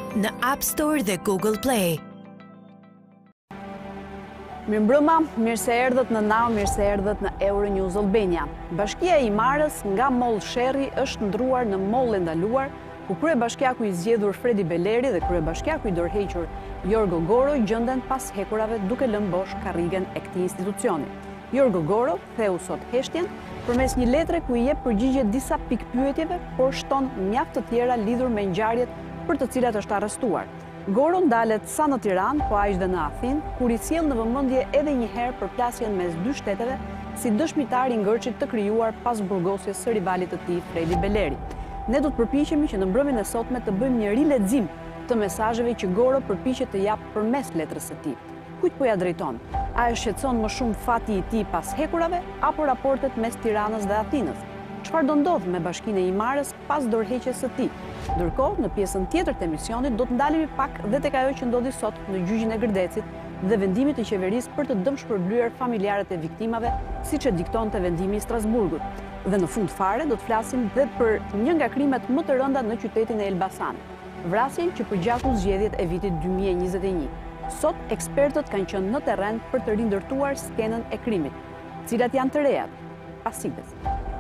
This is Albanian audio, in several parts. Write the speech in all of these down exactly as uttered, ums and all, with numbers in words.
në App Store dhe Google Play. Mirëmbrëma, mirë se erdhët në Now, mirë se erdhët në Euronews Albania. Bashkia e Imarës nga Moll Sherri është ndruar në moll e ndaluar, ku kryebashkiaku i zgjedhur Fredi Beleri dhe kryebashkiaku i dorëhequr Jorgo Goro gjenden pas hekurave duke lënë bosh karrigen e këtij institucioni. Jorgo Goro theu sot heshtjen përmes një letre ku i jep përgjigje disa pikpyetjeve, por shton mjaft të tjera lidhur me ngjarjet për të cilat është arrestuar. Goro ndalet sa në Tiranë, po aq dhe në Athinë, kur i sjell në vëmendje edhe një herë përplasjen mes dy shteteve si dëshmitar i ngërçit të krijuar pas burgosjes së rivalit të tij Fredi Beleri. Ne do të përpiqemi që në mbrëmjen e sotme të bëjmë një rilexim të mesazheve që Goro përpiqet të jap përmes letrës së tij. Kujt po ja drejton? A e shqetëson më shumë fati i tij pas hekurave apo raportet mes Tiranës dhe Athinës? Çfarë do ndodh me Bashkinë e Imarës pas dorëheqjes së tij? Ndërkohë, në pjesën tjetër të emisionit do të ndalemi pak dhe tek ajo që ndodhi sot në gjyqin e Gërdecit dhe vendimit të qeverisë për të dëmshpërblyer familjarët e viktimave, siç e diktonte vendimi i Strasburgut. Dhe në fund fare do të flasim dhe për një nga krimet më të rënda në qytetin e Elbasanit, vrasjen që përgjaku zgjedhjet e vitit dy mijë e njëzet e një. Sot ekspertët kanë qenë në terren për të rindërtuar skenën e krimit. Cilat janë të rejat? Pas sigles.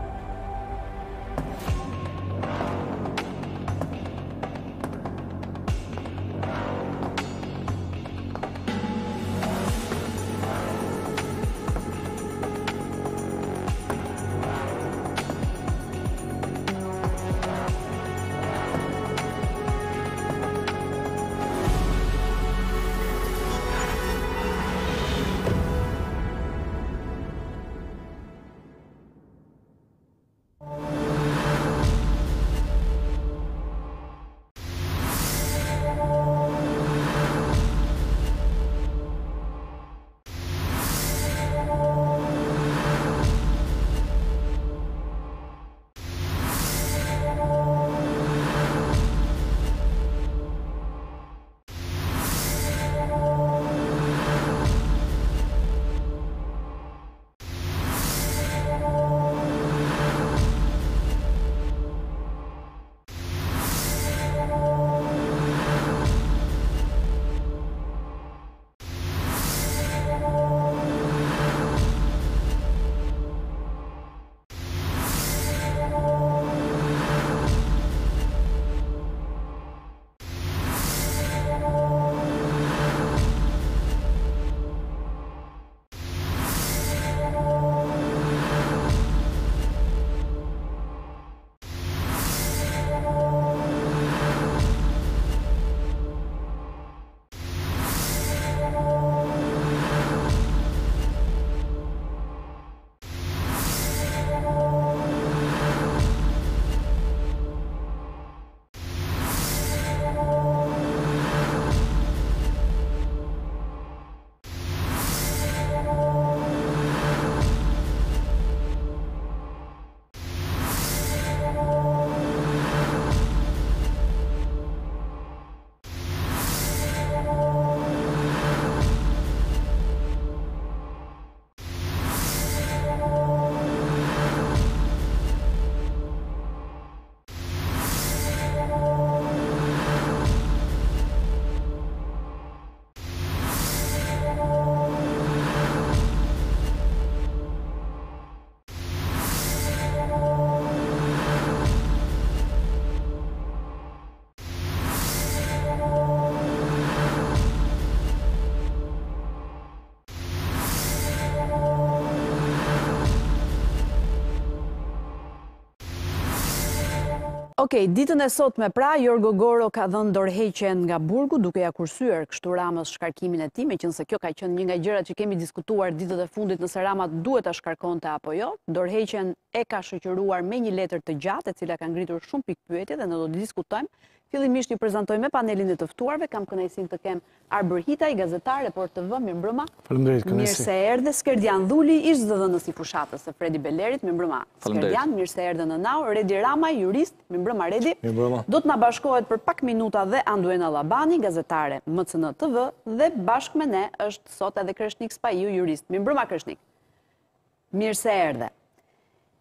Okej, ditën e sotme pra, Jorgo Goro ka dhënë dorëheqjen nga burgu duke ja kursyer kështu Ramës shkarkimin e tij, meqense kjo ka qenë një nga gjërat që kemi diskutuar ditët e fundit nëse Rama duhet ta shkarkonte apo jo. Dorëheqjen e ka shoqëruar me një letër të gjatë, e cila ka ngritur shumë pikpyetje dhe ne do të diskutojmë. Fillimisht ju prezantoj me panelin e të ftuarve, kam kënaqësinë të kem Arbër Hitaj, gazetar, Report T V, mirëmbrëma. Faleminderit, kënaqësi. Mirë se erdhe Skerdian Dhuli, ish zëdhënës i fushatës së Fredi Belerit, mirëmbrëma. Skerdian, mirë se erdhe në Now, Redi Ramaj, jurist, mirëmbrëma Redi. Mirëmbrëma. Do të na bashkohet për pak minuta dhe Anduena Labani, gazetare M C N T V, dhe bashkë me ne është sot edhe Kreshnik Spahiu, jurist. Mirëmbrëma Kreshnik. Mirë se erdhe.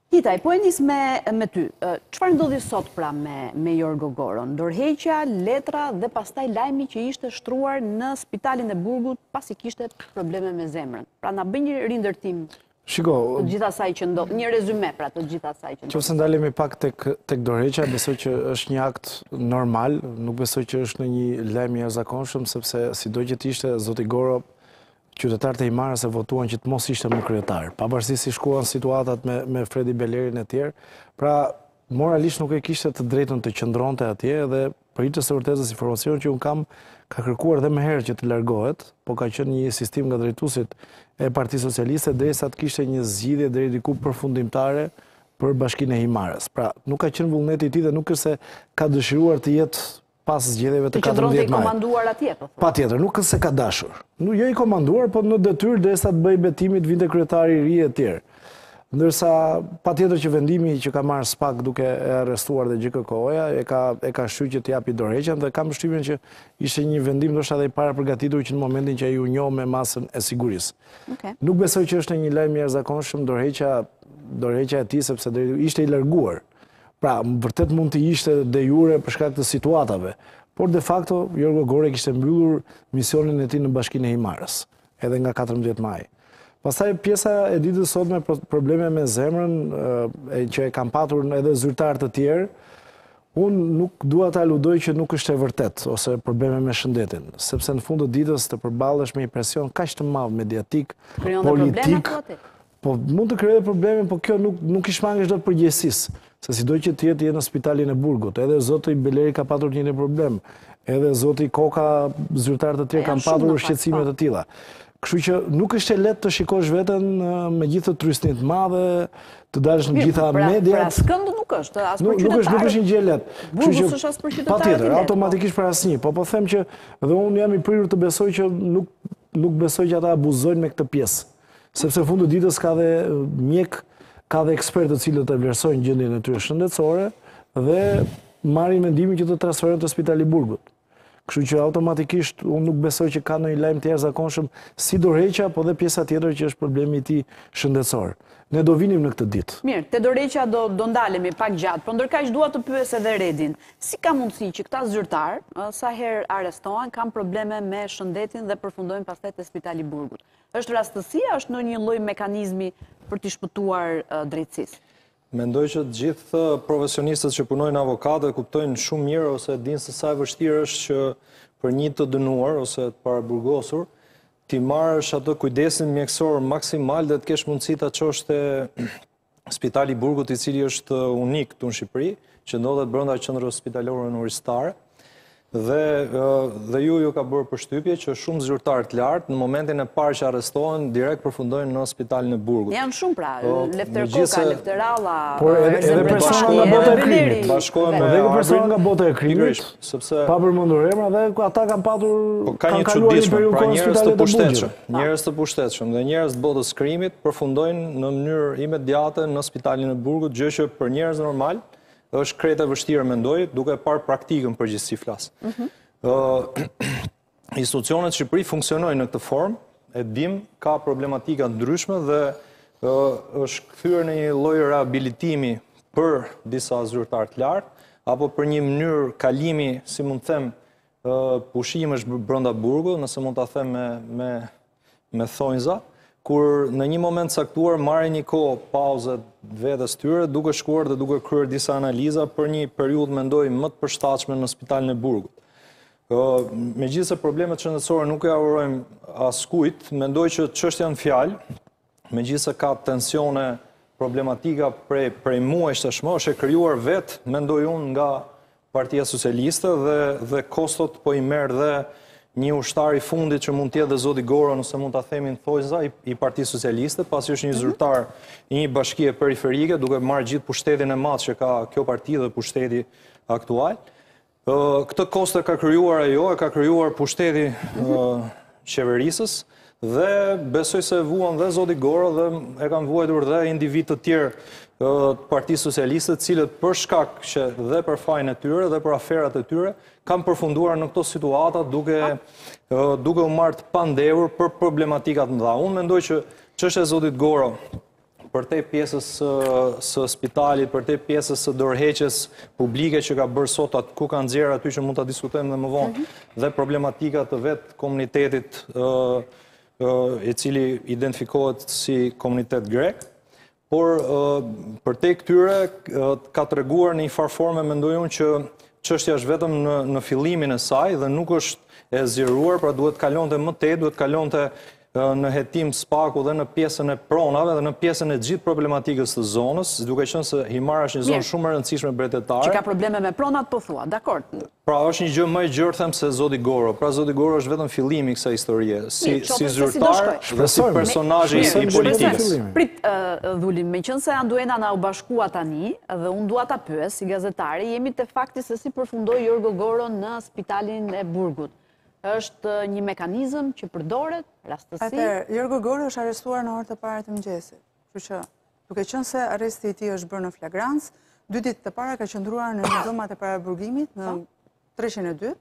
Hitaj, po e nis me, me ty. Çfarë ndodhi sot pra me, me Jorgo Goron? Ndërheqja, letra dhe pastaj lajmi që ishte shtruar në spitalin e Burgut pasi kishte probleme me zemrën. Pra na bën një rindërtim Shiko, të gjitha saj që ndodh, një rezume pra të gjitha saj që ndodh. Qofse ndalemi pak tek tek ndërheqja, besoj që është një akt normal, nuk besoj që është në një lajm i jashtëzakonshëm, sepse sido që të ishte zoti Goro, qytetarët e Himarës e votuan që të mos ishte më kryetar, pavarësisht si shkuan situatat me, me Fredi Belerin e tjerë, pra moralisht nuk e kishte të drejtën të qëndronte atje dhe për hiç të vërtetës informacion që unë kam ka kërkuar dhe më herë që të largohet, po ka qenë një insistim nga drejtuesit e Partisë Socialiste derisa të kishte një zgjidhje deri diku përfundimtare për Bashkinë e Himarës. Pra nuk ka qenë vullneti i tij dhe nuk është se ka dëshiruar të jetë pas zgjedhjeve të katërmbëdhjetë maj. Të qëndronte i komanduar atje, po thonë. Patjetër, nuk është se ka dashur. Nuk jo i komanduar, po në detyrë derisa të bëj betimin të vinte kryetari i ri e tjerë. Ndërsa patjetër që vendimi që ka marrë SPAK duke e arrestuar dhe G K K O-ja e ka e ka shtyr që të japi dorëheqjen dhe kam përshtypjen që ishte një vendim ndoshta edhe i para përgatitur që në momentin që ai u njoh me masën e sigurisë. Okay. Nuk besoj që është një lajm i jashtëzakonshëm dorëheqja dorëheqja e tij sepse ishte i larguar. Pra, vërtet mund të ishte de jure për shkak të situatave, por de facto Jorgo Goro kishte mbyllur misionin e tij në Bashkinë e Himarës, edhe nga katërmbëdhjetë maj. Pastaj pjesa e ditës sot me probleme me zemrën, e që e kam patur edhe zyrtar të tjerë, unë nuk dua ta aludoj që nuk është e vërtet ose probleme me shëndetin, sepse në fund të ditës të përballesh me një presion kaq të madh mediatik, politik. Po mund të krijojë probleme, po kjo nuk nuk i shmangesh dot përgjegjësisë. Se sido që të jetë në spitalin e Burgut, edhe zoti Beleri ka patur një problem, edhe zoti Koka, zyrtarë të tjerë kanë patur shqetësime të tilla. Kështu që nuk është e lehtë të shikosh veten me gjithë të trysnin të madhe, të dalësh në gjitha mediat. Pra skënd nuk është, as për qytetarët. Nuk është, nuk është një gjë e lehtë. Burgu s'është as për qytetarët. Patjetër, automatikisht për asnjë, po po them që dhe unë jam i prirur të besoj që nuk nuk besoj që ata abuzojnë me këtë pjesë. Sepse në fund të ditës ka dhe mjek, ka dhe ekspertë të cilët e vlerësojnë gjendjen e tyre shëndetësore dhe marrin mendimin që të transferohen te Spitali i Burgut. Kështu që automatikisht unë nuk besoj që ka ndonjë lajm të jashtëzakonshëm si dorëheqja, po dhe pjesa tjetër që është problemi i tij shëndetësor. Ne do vinim në këtë ditë. Mirë, te dorëheqja do do ndalemi pak gjatë, por ndërkaq dua të pyes edhe Redin. Si ka mundësi që këta zyrtar, sa herë arrestohen, kanë probleme me shëndetin dhe përfundojnë pastaj te Spitali i Burgut? Është rastësia, është në një lloj mekanizmi për të shpëtuar drejtësisë? Mendoj që të gjithë profesionistët që punojnë avokatë kuptojnë shumë mirë ose dinë se sa e vështirë është që për një të dënuar ose të paraburgosur ti marrësh atë kujdesin mjekësor maksimal dhe të kesh mundësi ta çosh te Spitali i Burgut, i cili është unik këtu në Shqipëri, që ndodhet brenda qendrës spitalore universitare. Dhe dhe ju ju ka bërë përshtypje që shumë zyrtar të lartë në momentin e parë që arrestohen direkt përfundojnë në Spitalin e Burgut. Janë shumë pra, Lefter Koka, Lefter Ralla, por edhe persona nga bota e krimit. Bashkohen me edhe persona nga bota e krimit, sepse pa përmendur emra dhe ata kanë patur ka një çuditshëm, pra njerëz të pushtetshëm, njerëz të pushtetshëm dhe njerëz të botës krimit përfundojnë në mënyrë imediate në Spitalin e Burgut, gjë që për njerëz normal është krejt e vështirë mendoj, duke parë praktikën përgjithësi flas. Institucionet Shqipëri funksionojnë në këtë formë, e dim, ka problematika ndryshme dhe është kthyer në një lloj rehabilitimi për disa zyrtar të lartë, apo për një mënyrë kalimi, si mund të them, pushimesh brenda burgut, nëse mund ta them me me me thonjza, kur në një moment caktuar marrin një kohë pauze vetes tyre, duke shkuar dhe duke kryer disa analiza për një periudhë mendoj më të përshtatshme në Spitalin e Burgut. Megjithëse problemet shëndetësore nuk ja urojmë askujt, mendoj që çështja në fjalë, megjithëse ka tensione, problematika prej prej muajsh tashmë, është e krijuar vetë, mendoj unë, nga Partia Socialiste dhe dhe kostot po i merr dhe një ushtar i fundit që mund të jetë dhe zoti Goro, nëse mund ta themi në thojza, i, i Partisë Socialiste, pasi është një zyrtar i një bashkie periferike, duke marrë gjithë pushtetin e madh që ka kjo parti dhe pushteti aktual. Këtë koste ka krijuar ajo, e ka krijuar pushteti qeverisës dhe besoj se e vuan dhe zoti Goro dhe e kanë vuajtur dhe individ të tjerë të Partisë Socialiste, të cilët për shkak që dhe për fajin e tyre dhe për aferat e tyre kanë përfunduar në këto situata duke duke u marrë të pandehur për problematikat mëdha. Unë mendoj që çështja e zotit Goro përtej pjesës së spitalit, përtej pjesës së dorëheqjes publike që ka bërë sot atë ku kanë nxjerrë aty që mund ta diskutojmë dhe më vonë, dhe problematika të vetë komunitetit i cili identifikohet si komunitet grek. Por përtej këtyre ka treguar në një farë forme, mendoj unë, që çështja është vetëm në, në fillimin e saj dhe nuk është e zgjeruar, pra duhet kalonte më tej, duhet kalonte në hetim spaku dhe në pjesën e pronave dhe në pjesën e gjithë problematikës të zonës, duke qenë se Himara është një zonë shumë e rëndësishme bretetare. Që ka probleme me pronat, po thua, dakord. Pra është një gjë më e gjerë them se Zoti Goro. Pra Zoti Goro është vetëm fillimi i kësaj historie, si si zyrtar dhe si personazh i politikës. Prit, Dhuli, meqense Anduena na u bashkua tani dhe unë dua ta pyes si gazetare, jemi te fakti se si përfundoi Jorgo Goro në spitalin e Burgut. Është një mekanizëm që përdoret rastësi? Atëherë, Jorgo Goro është arrestuar në orët e para të mëngjesit. Kështu që, duke qenë se arresti i tij është bërë në flagrancë, dy ditë të para ka qëndruar në dhomat e paraburgimit në treqind e dy,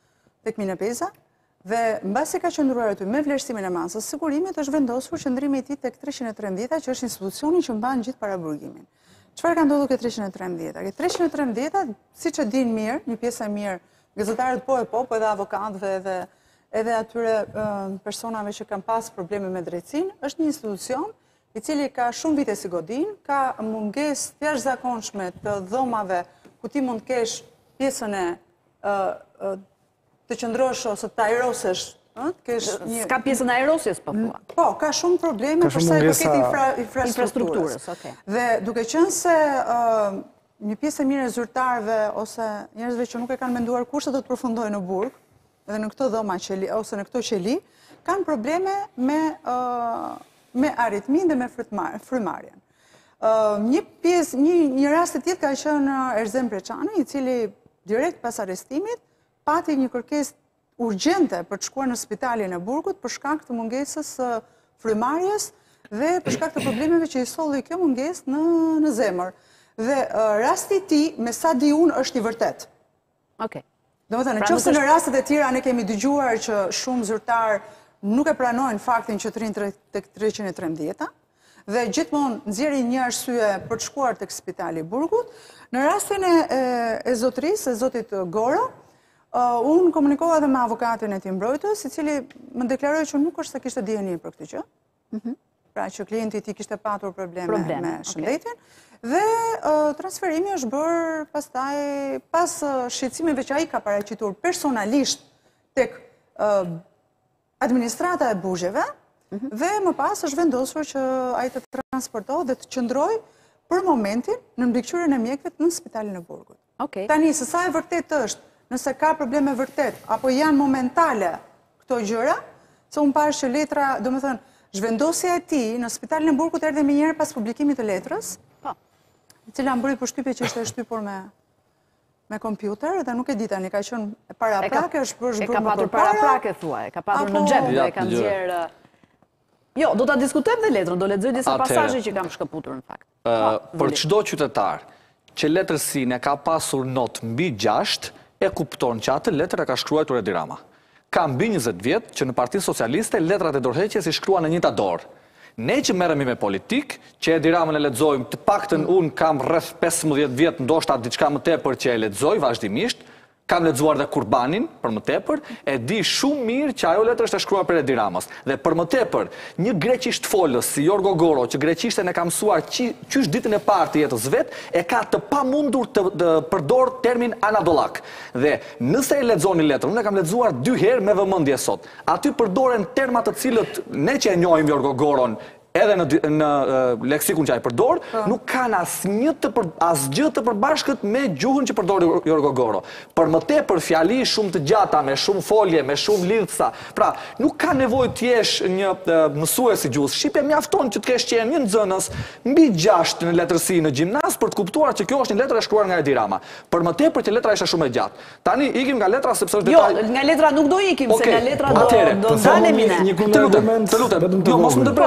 tek Minepeza, dhe mbasi ka qëndruar aty me vlerësimin e masës së sigurimit, është vendosur qëndrimi i tij tek treqind e trembëdhjetë, që është institucioni që mban gjithë paraburgimin. Çfarë ka ndodhur ke treqind e trembëdhjetë? Ke treqind e trembëdhjetë, siç e dinë mirë, një pjesë e mirë, gazetarët po e po, po edhe avokatëve edhe, edhe atyre uh, personave që kanë pas probleme me drejtësinë, është një institucion i cili ka shumë vite si godin, ka mungesë të jashtëzakonshme të dhomave ku ti mund të kesh pjesën e uh, uh, të qëndrosh ose të aerosesh. Uh, një... Ska pjesën e aerosjes, po thua? Po, ka shumë probleme për sa i përket infra, infrastrukturës. Okay. Dhe duke qenë se uh, një pjesë e mirë e zyrtarëve ose njerëzve që nuk e kanë menduar kurse do të përfundojnë në Burg, edhe në këtë dhoma qeli, ose në këto qeli, kanë probleme me, uh, me aritmin dhe me frymarrjen. Uh, një, pjesë, një, një rast e tjetë ka qenë Erzem Breçani, i cili direkt pas arrestimit pati një kërkesë urgjente për të shkuar në spitalin e Burgut për shkak të mungesës uh, frymarrjes dhe për shkak të problemeve që i solli kjo mungesë në, në zemër. Dhe uh, rasti ti, me sa di unë, është i vërtet. Okay. Do më thënë, në qoftë në rastet e tjera ne kemi dëgjuar që shumë zyrtar nuk e pranojnë faktin që të rinë tek treqind e trembëdhjetë, dhe gjithmonë nxjerrin një arsye për të shkuar tek spitali i Burgut. Në rastin e, e, e zotërisë, e zotit Goro, uh, unë komunikova edhe me avokatin e tij mbrojtës, i cili më deklaroi që nuk është se kishte dieni për këtë gjë. Mhm. Pra që klienti i tij kishte patur probleme, probleme me shëndetin. Okay. Dhe uh, transferimi është bërë pastaj, pas uh, shqetësimeve që ai ka paraqitur personalisht tek uh, administrata e burgjeve, mm-hmm. dhe më pas është vendosur që ai të transportohet dhe të qëndrojë për momentin në mbikëqyrjen e mjekëve në spitalin e Burgut. Okay. Tani, se sa e vërtet është, nëse ka probleme vërtet, apo janë momentale këto gjëra, se unë pash që letra, do më thënë, zhvendosja e tij në spitalin e Burgut erdhi më njëherë pas publikimit të letrës, i cila më bëri përshtypje që ishte shtypur me me kompjuter, dhe nuk e di tani, ka qenë para prake, është bërë bërë më përpara. E ka patur para prake, thua, e ka patur në xhep, dhe e ka nxjerrë. Jo, do ta diskutojmë dhe letrën, do lexoj disa pasazhe që kam shkëputur në fakt. Për çdo qytetar që letërsinë ka pasur not mbi gjashtë, e kupton që atë letër e ka shkruar Edi Rama. Ka mbi njëzet vjet që në Partinë Socialiste letrat e dorëheqjes i shkruan në njëta dorë. Ne që merremi me politik, që Edi Ramën e lexojmë, të paktën unë kam rreth pesëmbëdhjetë vjet, ndoshta diçka më tepër që e lexoj vazhdimisht, kam lexuar dhe Kurbanin për më tepër, e di shumë mirë që ajo letër është e shkruar për Edi Ramës. Dhe për më tepër, një greqisht folës si Jorgo Goro, që greqishten e ka mësuar qysh ditën e parë të jetës vet, e ka të pamundur të, të përdor termin anadollak. Dhe nëse e lexoni letrën, unë e kam lexuar dy herë me vëmendje sot. Aty përdoren terma të cilët ne që e njohim Jorgo Goron, edhe në, në uh, leksikun që ai përdor, uh. nuk kanë asnjë të për, asgjë të përbashkët me gjuhën që përdor Jorgo Goro. Për më tepër fjali shumë të gjata, me shumë folje, me shumë lidhsa. Pra, nuk ka nevojë të jesh një uh, mësues i gjuhës shqipe, mjafton që të kesh qenë një nxënës mbi gjashtë në letërsi në gjimnaz për të kuptuar që kjo është një letër e shkruar nga Edi Rama. Për më tepër që letra ishte shumë e gjatë. Tani ikim nga letra sepse është detaj. Jo, nga letra nuk do ikim, okay. se nga letra do Atere, do dalemi ne. Të lutem, të lutem. Jo, mos më dëpres sepse unë nuk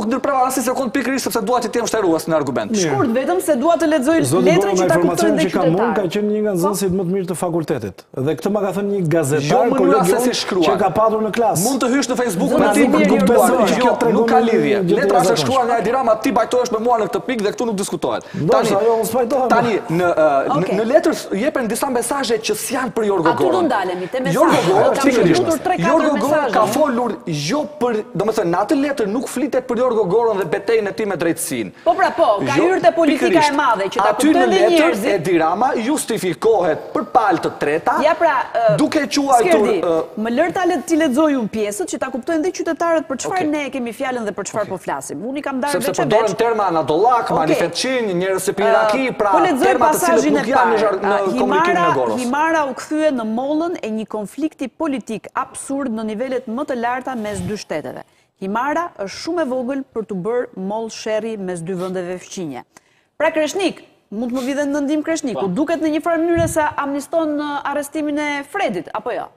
nuk ndërpreva as një sekond pikërisht sepse dua të jem shtrues në argument. Shkurt, vetëm se dua të lexoj letrën që ta kuptojnë dhe që ka mund ka qytetarët. qenë një nga nxënësit më të mirë të fakultetit. Dhe këtë ma ka thënë një gazetar Jo mënyra se si kolegion shkruar. që ka patur në klasë. Mund të hysh në Facebook Zona me ti për Zimir, kuptuar. jo, Jo, kjo tregon nuk ka një lidhje. gjë të Letra është jashtëzakonshme. shkruar nga Edi Rama, ti bajtohesh me mua në këtë pikë dhe këtu nuk diskutohet. Ndoshta ajo unë s'pajtohem. Tani në uh, Okej. në letër jepen disa mesazhe që s'janë për Jorgo Aty do Goron. ndalemi te mesazhet. Jorgo Goron, Kam shkruar tre katër Jorgo Goron mesazhe. ka folur jo për, domethënë në atë letër nuk flitet për Jorgo Goron dhe betejën e tij me drejtësinë. Po pra po, ka Jo, hyrë te politika pikërisht. e madhe që ta Aty në kuptojnë dhe letër njerëzit. Edi Rama justifikohet për palë të treta, Ja pra, ë, duke quajtur Skerdi, ë, më lër ta le ti lexoj unë pjesët që ta kuptojnë dhe qytetarët për çfarë Okej. ne kemi fjalën dhe për çfarë po flasim. Unë i kam darë sepse veç e përdoren veç. terma anadollak, Okej. manifetçin, njerëz se piraki, pra po lexoj terma të cilët pasazhin e nuk janë në, parë. zhar- në Uh, komunikimin Himara, e Goros. Himara u kthye në mollën e një konflikti politik absurd në nivelet më të larta mes dy shteteve. Himara është shumë e vogël për të bërë mollë sherrri mes dy vendeve fqinje. Pra Kreshnik, mund të më vide në ndim Kreshniku, duket në një farë mënyrë se amniston uh, arrestimin e Fredit, apo jo?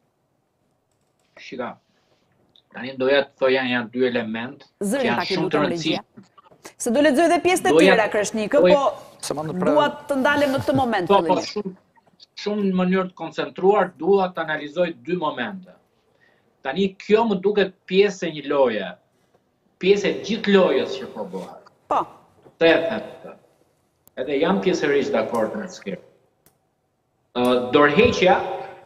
Shika, tani doja të thoja janë dy element që Zërin janë pak i shumë të lutem rëndësishëm. regjia. Se do lexoj dhe pjesët e Doja- tjera Kreshnikë, doja- po Se ma në pra- dua të ndalem në këtë moment. Po, po, fillimisht. shumë, shumë në mënyrë të koncentruar, dua të analizoj dy momente. Tani, kjo më duket pjesë e një loje, pjesë e gjithë lojës që po bëhet. Po, Të e them këtë. Edhe jam pjesërisht dakord me Skir. Uh, dorëheqja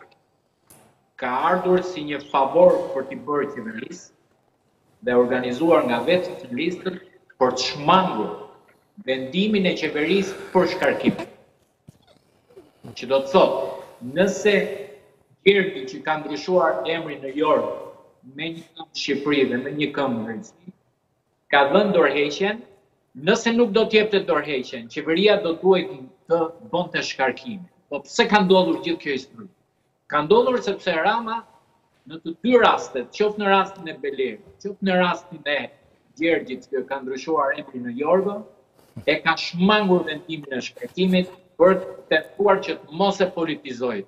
ka ardhur si një favor për t'i bërë qeverisë dhe organizuar nga vetë socialistët për të shmangur vendimin e qeverisë për shkarkim. Që do të thotë, nëse Gjergji që ka ndryshuar emrin në Jorg me një këmbë Shqipëri dhe me një këmbë Greqi, ka dhënë dorëheqjen, nëse nuk do t'jepte dorëheqjen, qeveria do duhet të bënte shkarkimin. Po pse ka ndodhur gjithë kjo histori? Ka ndodhur sepse Rama në të dy rastet, qoftë në rastin e Belerit, qoftë në rastin e Gjergjit që ka ndryshuar emrin në Jorgo, e ka shmangur vendimin e shkarkimit për të tentuar që të mos e politizojë.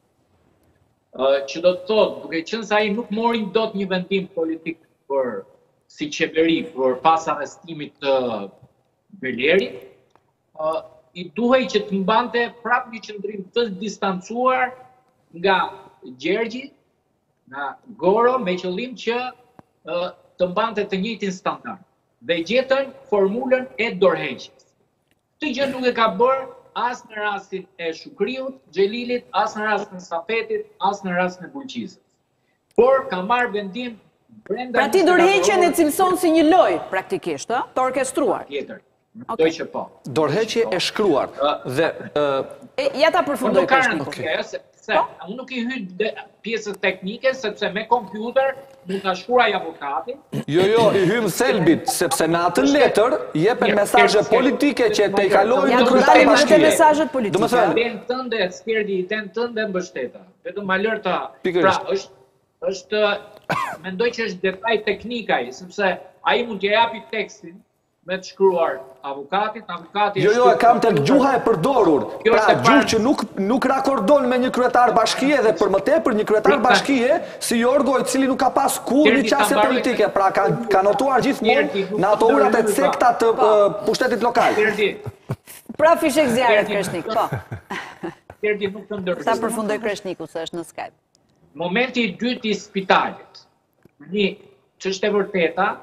Uh, që do të thotë, duke qenë se ai nuk mori dot një vendim politik për si qeveri për pas arrestimit të Belerit, uh, i duhej që të mbante prapë një qëndrim të distancuar nga Gjergji, nga Goro, me qëllim që uh, të mbante të njëjtin standard dhe gjetën formulën e dorëheqjes. Këtë gjë nuk e ka bërë as në rastin e Shukriut, Xhelilit, as në rastin e Safetit, as në rastin e Bulqizës. Por ka marrë vendim brenda. pra ti dorëheqjen e cilëson si një lojë praktikisht, ë, të orkestruar. Tjetër. Mendoj që po. Dorëheqje e shkruar dhe ë, E, ja ta Po përfundoj nuk ka Kreshniku. rëndësi, se, se unë nuk i hy de- pjesës teknike, sepse me kompjuter nuk ka shkruaj avokati. jo jo i hym thelbit sepse në atë letër jepen Mirë, mesazhe Skerdi, politike që te i kalojnë Ja, në do kryetari dalim edhe te bashkie. mesazhet politike. Domethënë, Den tënde, Skerdi, den tënde mbështeta. Vetëm ma lër ta. Pikërisht. Pra, është është mendoj që është detaj teknikaj, sepse ai mund t'ja japi tekstin me të shkruar avokatit, avokati Jo, jo, e kam tek gjuha e përdorur. Kjo Pra, është e gjuhë parë. që nuk nuk rakordon me një kryetar bashkie dhe për më tepër një kryetar Pra, bashkie si Jorgo, i cili nuk ka pas kur një Skerdi, qasje ta mbaroj- politike, pra ka ka notuar gjithmonë Skerdi, nuk në ato do urat e rrymë, cekta të ë, pushtetit lokal. Skerdi, Pra fishek zjarrit Skerdi, Kreshnik, po. Skerdi nuk të ndërë. Ta përfundoj Kreshniku se është në Skype. Momenti i dytë i spitalit. Një, ç'është e vërteta,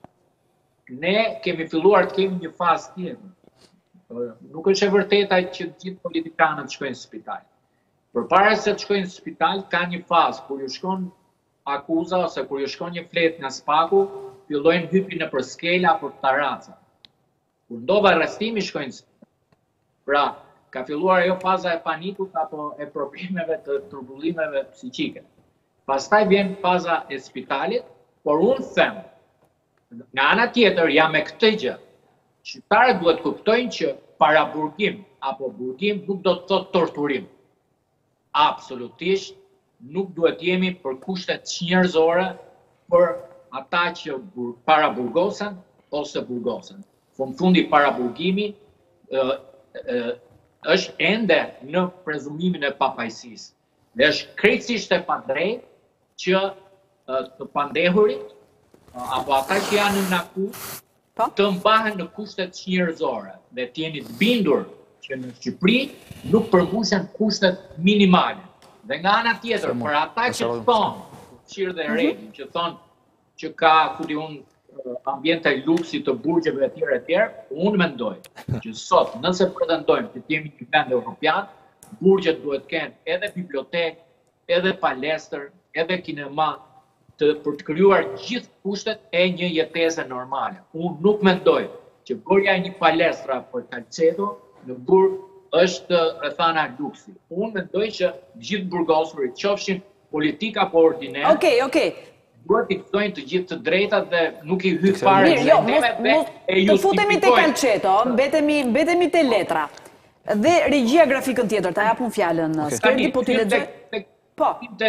ne kemi filluar të kemi një fazë tjetër. Nuk është e vërteta që gjithë politikanët shkojnë në spital. Përpara se të shkojnë në spital, ka një fazë kur ju shkon akuza ose kur ju shkon një flet nga spaku, fillojnë hypin në për skela apo taraca. Kur ndodh arrestimi, shkojnë në spital. Pra, ka filluar ajo faza e panikut apo e problemeve të turbullimeve psiqike. Pastaj vjen faza e spitalit, por unë them, nga ana tjetër jam me këtë gjë. Shqiptarët duhet kuptojnë që paraburgim apo burgim nuk do të thotë torturim. Absolutisht nuk duhet jemi për kushtet njerëzore për ata që bur, paraburgosen ose burgosen. Fund fundi paraburgimi ë, ë, është ende në prezumimin e papajsisë. Dhe është krejtësisht e padrejtë që ë, të pandehurit apo ata që janë në akuzë, të mbahen në kushtet njerëzore dhe të jeni të bindur që në Shqipëri nuk përmbushen kushtet minimale. Dhe nga ana tjetër, për ata që thonë, Qirë dhe Redi, që thonë që ka, ku di unë, ambjente luksi të burgjeve e tjere e tjere, unë mendoj që sot, nëse pretendojmë që jemi një vend evropian, burgjet duhet kenë edhe bibliotek, edhe palestër, edhe kinema, të, për të krijuar gjithë kushtet e një jetese normale. Unë nuk mendoj që bërja e një palestra për Calcedo në burg është rrethana luksi. Unë mendoj që gjithë burgosurit, qofshin politika apo ordiner, Okej, okej. duhet i këtojnë të gjithë të drejtat dhe nuk i hyj fare Mirë, jo, mos, dhe mos e të futemi te justifikojnë. Calceto, mbetemi mbetemi te letra. Dhe regjia grafikën tjetër, ta japun fjalën. Skerdi po ti lexoj. Po.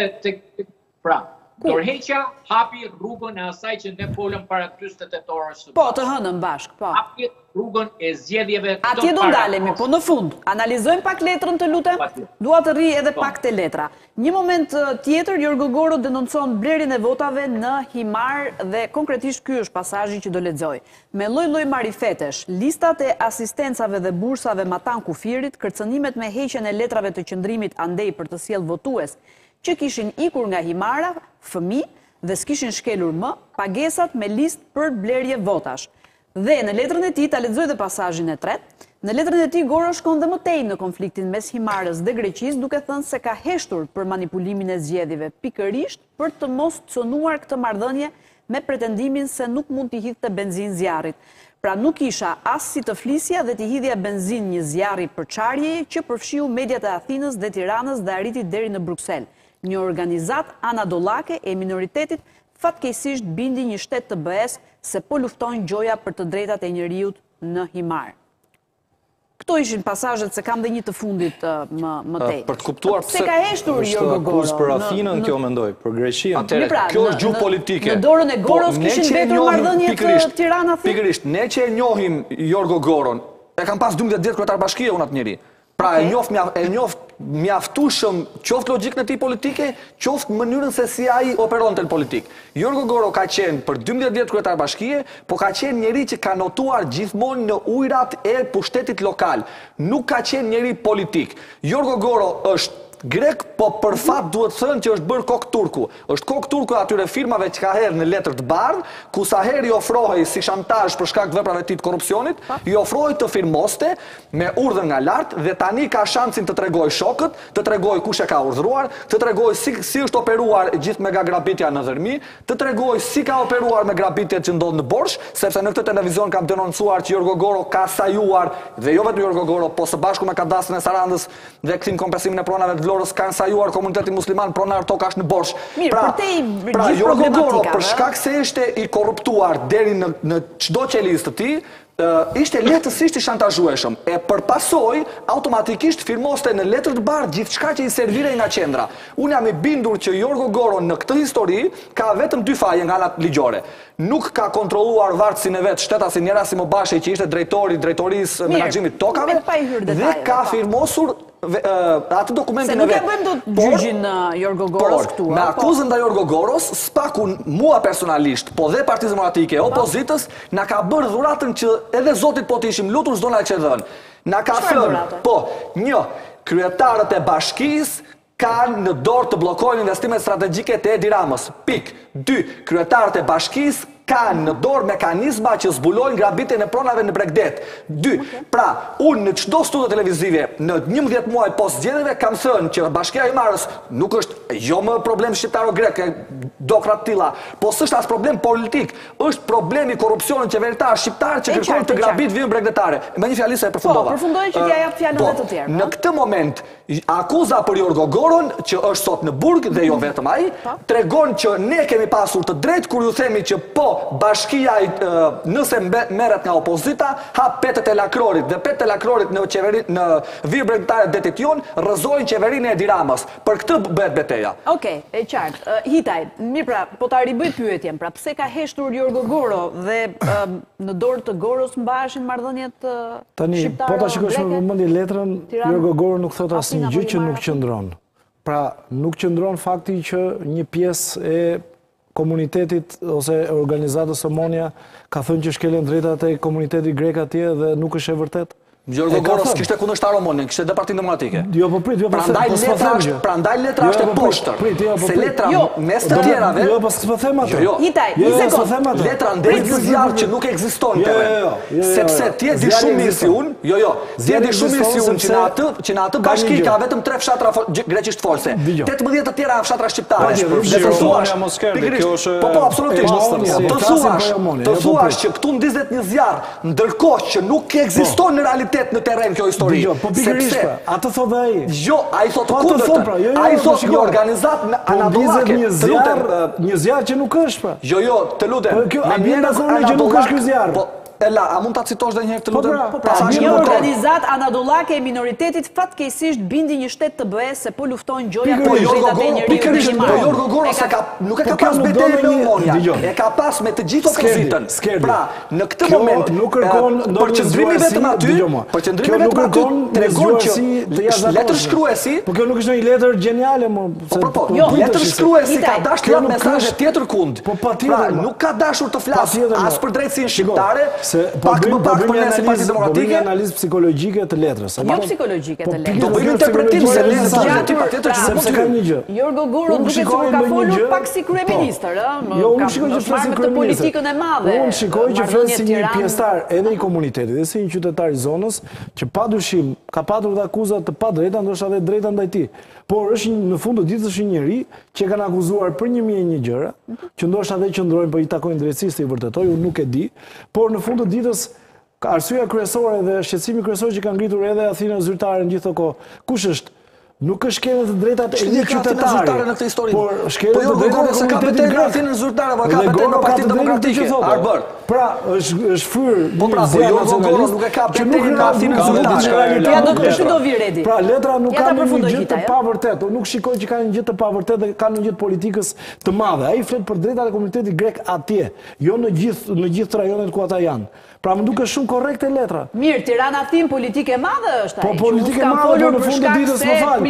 Pra, dorëheqja hapi rrugën e asaj që ne folëm para njëzet e tetë orës së Po, të hënën bashk, po. Hapi rrugën e zgjedhjeve të Atje do ndalemi, po në fund. Analizojmë pak letrën të lutem. Dua të rri edhe pak te letra. Një moment tjetër, Jorgo Goro denoncon blerjen e votave në Himar dhe konkretisht ky është pasazhi që do lexoj. Me lloj-lloj marifetesh, listat e asistencave dhe bursave Matan Kufirit, kërcënimet me heqjen e letrave të qëndrimit andej për të sjellë votues që kishin ikur nga Himara, fëmijë dhe s'kishin shkelur më, pagesat me listë për blerje votash. Dhe në letrën e tij, ta lexoj dhe pasazhin e tretë, në letrën e tij Goro shkon dhe më tej në konfliktin mes Himarës dhe Greqisë, duke thënë se ka heshtur për manipulimin e zgjedhjeve, pikërisht për të mos cënuar këtë marrëdhënie me pretendimin se nuk mund t'i hidhte benzinë zjarrit. Pra nuk isha as si të flisja dhe t'i hidhja benzinë një zjarri për çarje që përfshiu mediat e Athinës dhe Tiranës dhe arriti deri në Bruksel. Një organizat anadolake e minoritetit fatkeqësisht bindi një shtet të B E-s se po luftojnë gjoja për të drejtat e njeriut në Himar. Këto ishin pasazhet, se kam dhe një të fundit më më tej. Për të kuptuar pse ka heshtur Jorgo Goro. Akuzë për Athinën, kjo mendoj, për Greqinë. Atëherë, pra, kjo në- është gjuhë në- politike. në dorën e Goros Po, ne kishin që e vetur njohim marrëdhëniet pikërisht- Tirana-Athinë? Pikërisht, ne që e njohim Jorgo Goron, e kam pas dymbëdhjetë vjet kryetar bashkie unë atë njeri. Pra e njoft mja- e njoft mjaftueshëm qoftë logjikën e tij politike, qoftë mënyrën se si ai operonte në politik. Jorgo Goro ka qenë për dymbëdhjetë vjet kryetar bashkie, po ka qenë njeri që ka notuar gjithmonë në ujrat e pushtetit lokal. Nuk ka qenë njeri politik. Jorgo Goro është grek, po për fat duhet thënë që është bërë kokë turku. Është kokë turku atyre firmave që ka herë në letër të bardhë, ku sa herë i ofrohej si shantazh për shkak të veprave të tij të korrupsionit, i ofrohej të firmoste me urdhër nga lart dhe tani ka shansin të tregojë shokët, të tregojë kush e ka urdhëruar, të tregojë si si është operuar gjithë megagrabitja në Dhërmi, të tregojë si ka operuar me grabitjet që ndodhin në Borsh, sepse në këtë televizion kam denoncuar që Jorgo Goro ka sajuar dhe jo vetëm Jorgo Goro, po së bashku me kadastrën e Sarandës dhe kthim kompensimin e pronave të Vlorës kanë sajuar komunitetin musliman pronar tokash në Borsh. Mirë, pra, për te i pra, gjithë Jorgo Goro, problematika, për shkak se ishte i korruptuar deri në në çdo qelistë të tij, Uh, ishte lehtësisht i shantazhueshëm. E përpasoj, automatikisht firmoste në letër të bardhë gjithçka që i servirej nga qendra. Unë jam i bindur që Jorgo Goro në këtë histori ka vetëm dy faje nga ana ligjore. Nuk ka kontrolluar vartësin e vet shtetasin Jerasim Obashej që ishte drejtori drejtorisë menaxhimit tokave me pa i hyrë dhe detaje, ka po. firmosur uh, atë Se dokumentin e nuk e vet. bëjmë do Por- gjyqin uh, Jorgo Goros Por, këtu. me a, po. akuzën ndaj Jorgo Goros, spakun mua personalisht, po dhe Partisë Demokratike, opozitës, na ka bërë dhuratën që edhe Zotit po të ishim lutur s'do na e çedhën. Na ka Çfarë thënë, dhurate? po, një, kryetarët e bashkisë kanë në dorë të bllokojnë investimet strategjike të Edi Ramës. Pik. Dy, kryetarët e bashkisë kanë në dorë mekanizma që zbulojnë grabitjen e pronave në Bregdet. Dy, pra, unë në çdo studio televizive në njëmbëdhjetë muaj pas zgjedhjeve kam thënë që Bashkia e Himarës nuk është jo më problem shqiptaro-grek, e dokrat tilla, po s'është as problem politik, është problemi korrupsionit qeveritar shqiptar që E kërkon qartë, të e grabit vijën bregdetare. Me një fjali se e përfundova. Po, përfundoj që t'ja jap fjalën Po, edhe të tjerë, Në po. këtë moment, akuza për Jorgo Goron, që është sot në burg dhe jo vetëm ai, tregon që ne kemi pasur të drejtë kur ju themi që po bashkia i, ë, nëse mbe- merret nga opozita, hap petet e lakrorit dhe petet e lakrorit në qeveri në vijë bregdetare detit jon, rrëzojnë qeverinë e Edi Ramës. Për këtë bëhet betejë. Okej, e qartë. Uh, Hitaj, mirë pra, po ta ribëj pyetjen, pra pse ka heshtur Jorgo Goro dhe um, në dorë të Goros mbaheshin marrëdhëniet uh, Tani, po ta shikosh me vëmendje letrën, Tiranë, Jorgo Goro nuk thot asnjë Athina, gjë që Himara. nuk qëndron. Pra, nuk qëndron fakti që një pjesë e komunitetit ose organizatës Omonia ka thënë që shkelen drejtat e komunitetit grek atje dhe nuk është e vërtet? Gjorgo Goros kishte kundërshtar Omonin, kishte dhe Partinë Demokratike. Jo, po prit, jo, po Prandaj letra është, prandaj letra është e poshtër. Se letra mes të tjerave. Jo, po s'po them atë. Jo, Itaj, një sekond. Letra nderit në zjarr që nuk ekzistonte. Sepse ti e di shumë mirë si unë, jo, jo, ti e di shumë mirë si unë që në atë, që në atë bashki ka vetëm tre fshatra greqisht folse. tetëmbëdhjetë të tjera fshatra shqiptare. Dhe të thuash, pikërisht, po po, absolutisht. Të thuash, të thuash që këtu ndizet një zjarr, ndërkohë që nuk ekziston në realitet në terren kjo histori. Po pikërisht, atë thotë ai. Jo, ai thotë kundërtën. Ai thotë një organizat me anadolake. Një zjarr, një zjarr që nuk është pra. Jo, jo, të lutem. Me njerëz që nuk është ky zjarr. Po, Ela, a mund ta citosh edhe një herë të lutem? Një organizat anadolake e minoritetit fatkeqësisht bindi një shtet të B E S se po luftojnë gjoja për drejtat e njeriut. Po Jorgo Goros nuk e ka pas betejën me Omonia. E ka pas me të gjithë opozitën. Pra, në këtë moment nuk kërkon përqendrimi vetëm aty, përqendrimi vetëm aty tregon që letër shkruesi. Po kjo nuk është një letër geniale, më. Po po, letër shkruesi ka dashur të jap mesazhe tjetër kund. Pra, nuk ka dashur të flasë as për drejtësinë shqiptare. Pak më pak për nesër Parti Demokratike. Do bëjmë analizë psikologjike të letrës. Jo psikologjike të letrës. Do bëjmë interpretim se letra ti patjetër që sepse ka një gjë. Jorgo Goro duket se ka folur pak si kryeministër, ëh. Jo, unë shikoj që flas si kryeministër. Politikën e madhe. Unë shikoj që flas si një pjesëtar edhe i komunitetit, dhe si një qytetar i zonës që padyshim ka patur dhe akuza të padrejta, ndoshta edhe drejta ndaj tij. Por është në fund të ditës është një njerëz që kanë akuzuar për një mijë e një gjëra, që ndoshta edhe qëndrojnë po i takojnë drejtësisë të i vërtetojë, unë nuk e di, por në fund të ditës arsyeja kryesore dhe shqetësimi kryesor që ka ngritur edhe Athinën zyrtare në gjithë kohë, kush është? Nuk është shkelje të drejtat e një qytetari në këtë histori. Por shkelje të drejtat e ka betejë në Athinën zyrtare, po ka betejë në Partinë Demokratike. Arbër. Pra, është është fyr. Po pra, po Jorgo Goro nuk e ka betejë në Athinën zyrtare. Ja do të do vi Redi. Pra, letra nuk ka një gjë të pavërtetë. Unë nuk shikoj që ka një gjë të pavërtetë dhe ka një gjë të politikës të madhe. Ai flet për drejtat e komunitetit grek atje, jo në gjithë në gjithë rajonet ku ata janë. Pra më duke shumë korrekte letra. Mirë, Tirana Athin politikë e madhe është ai. Po politikë e madhe në fund të ditës më fal.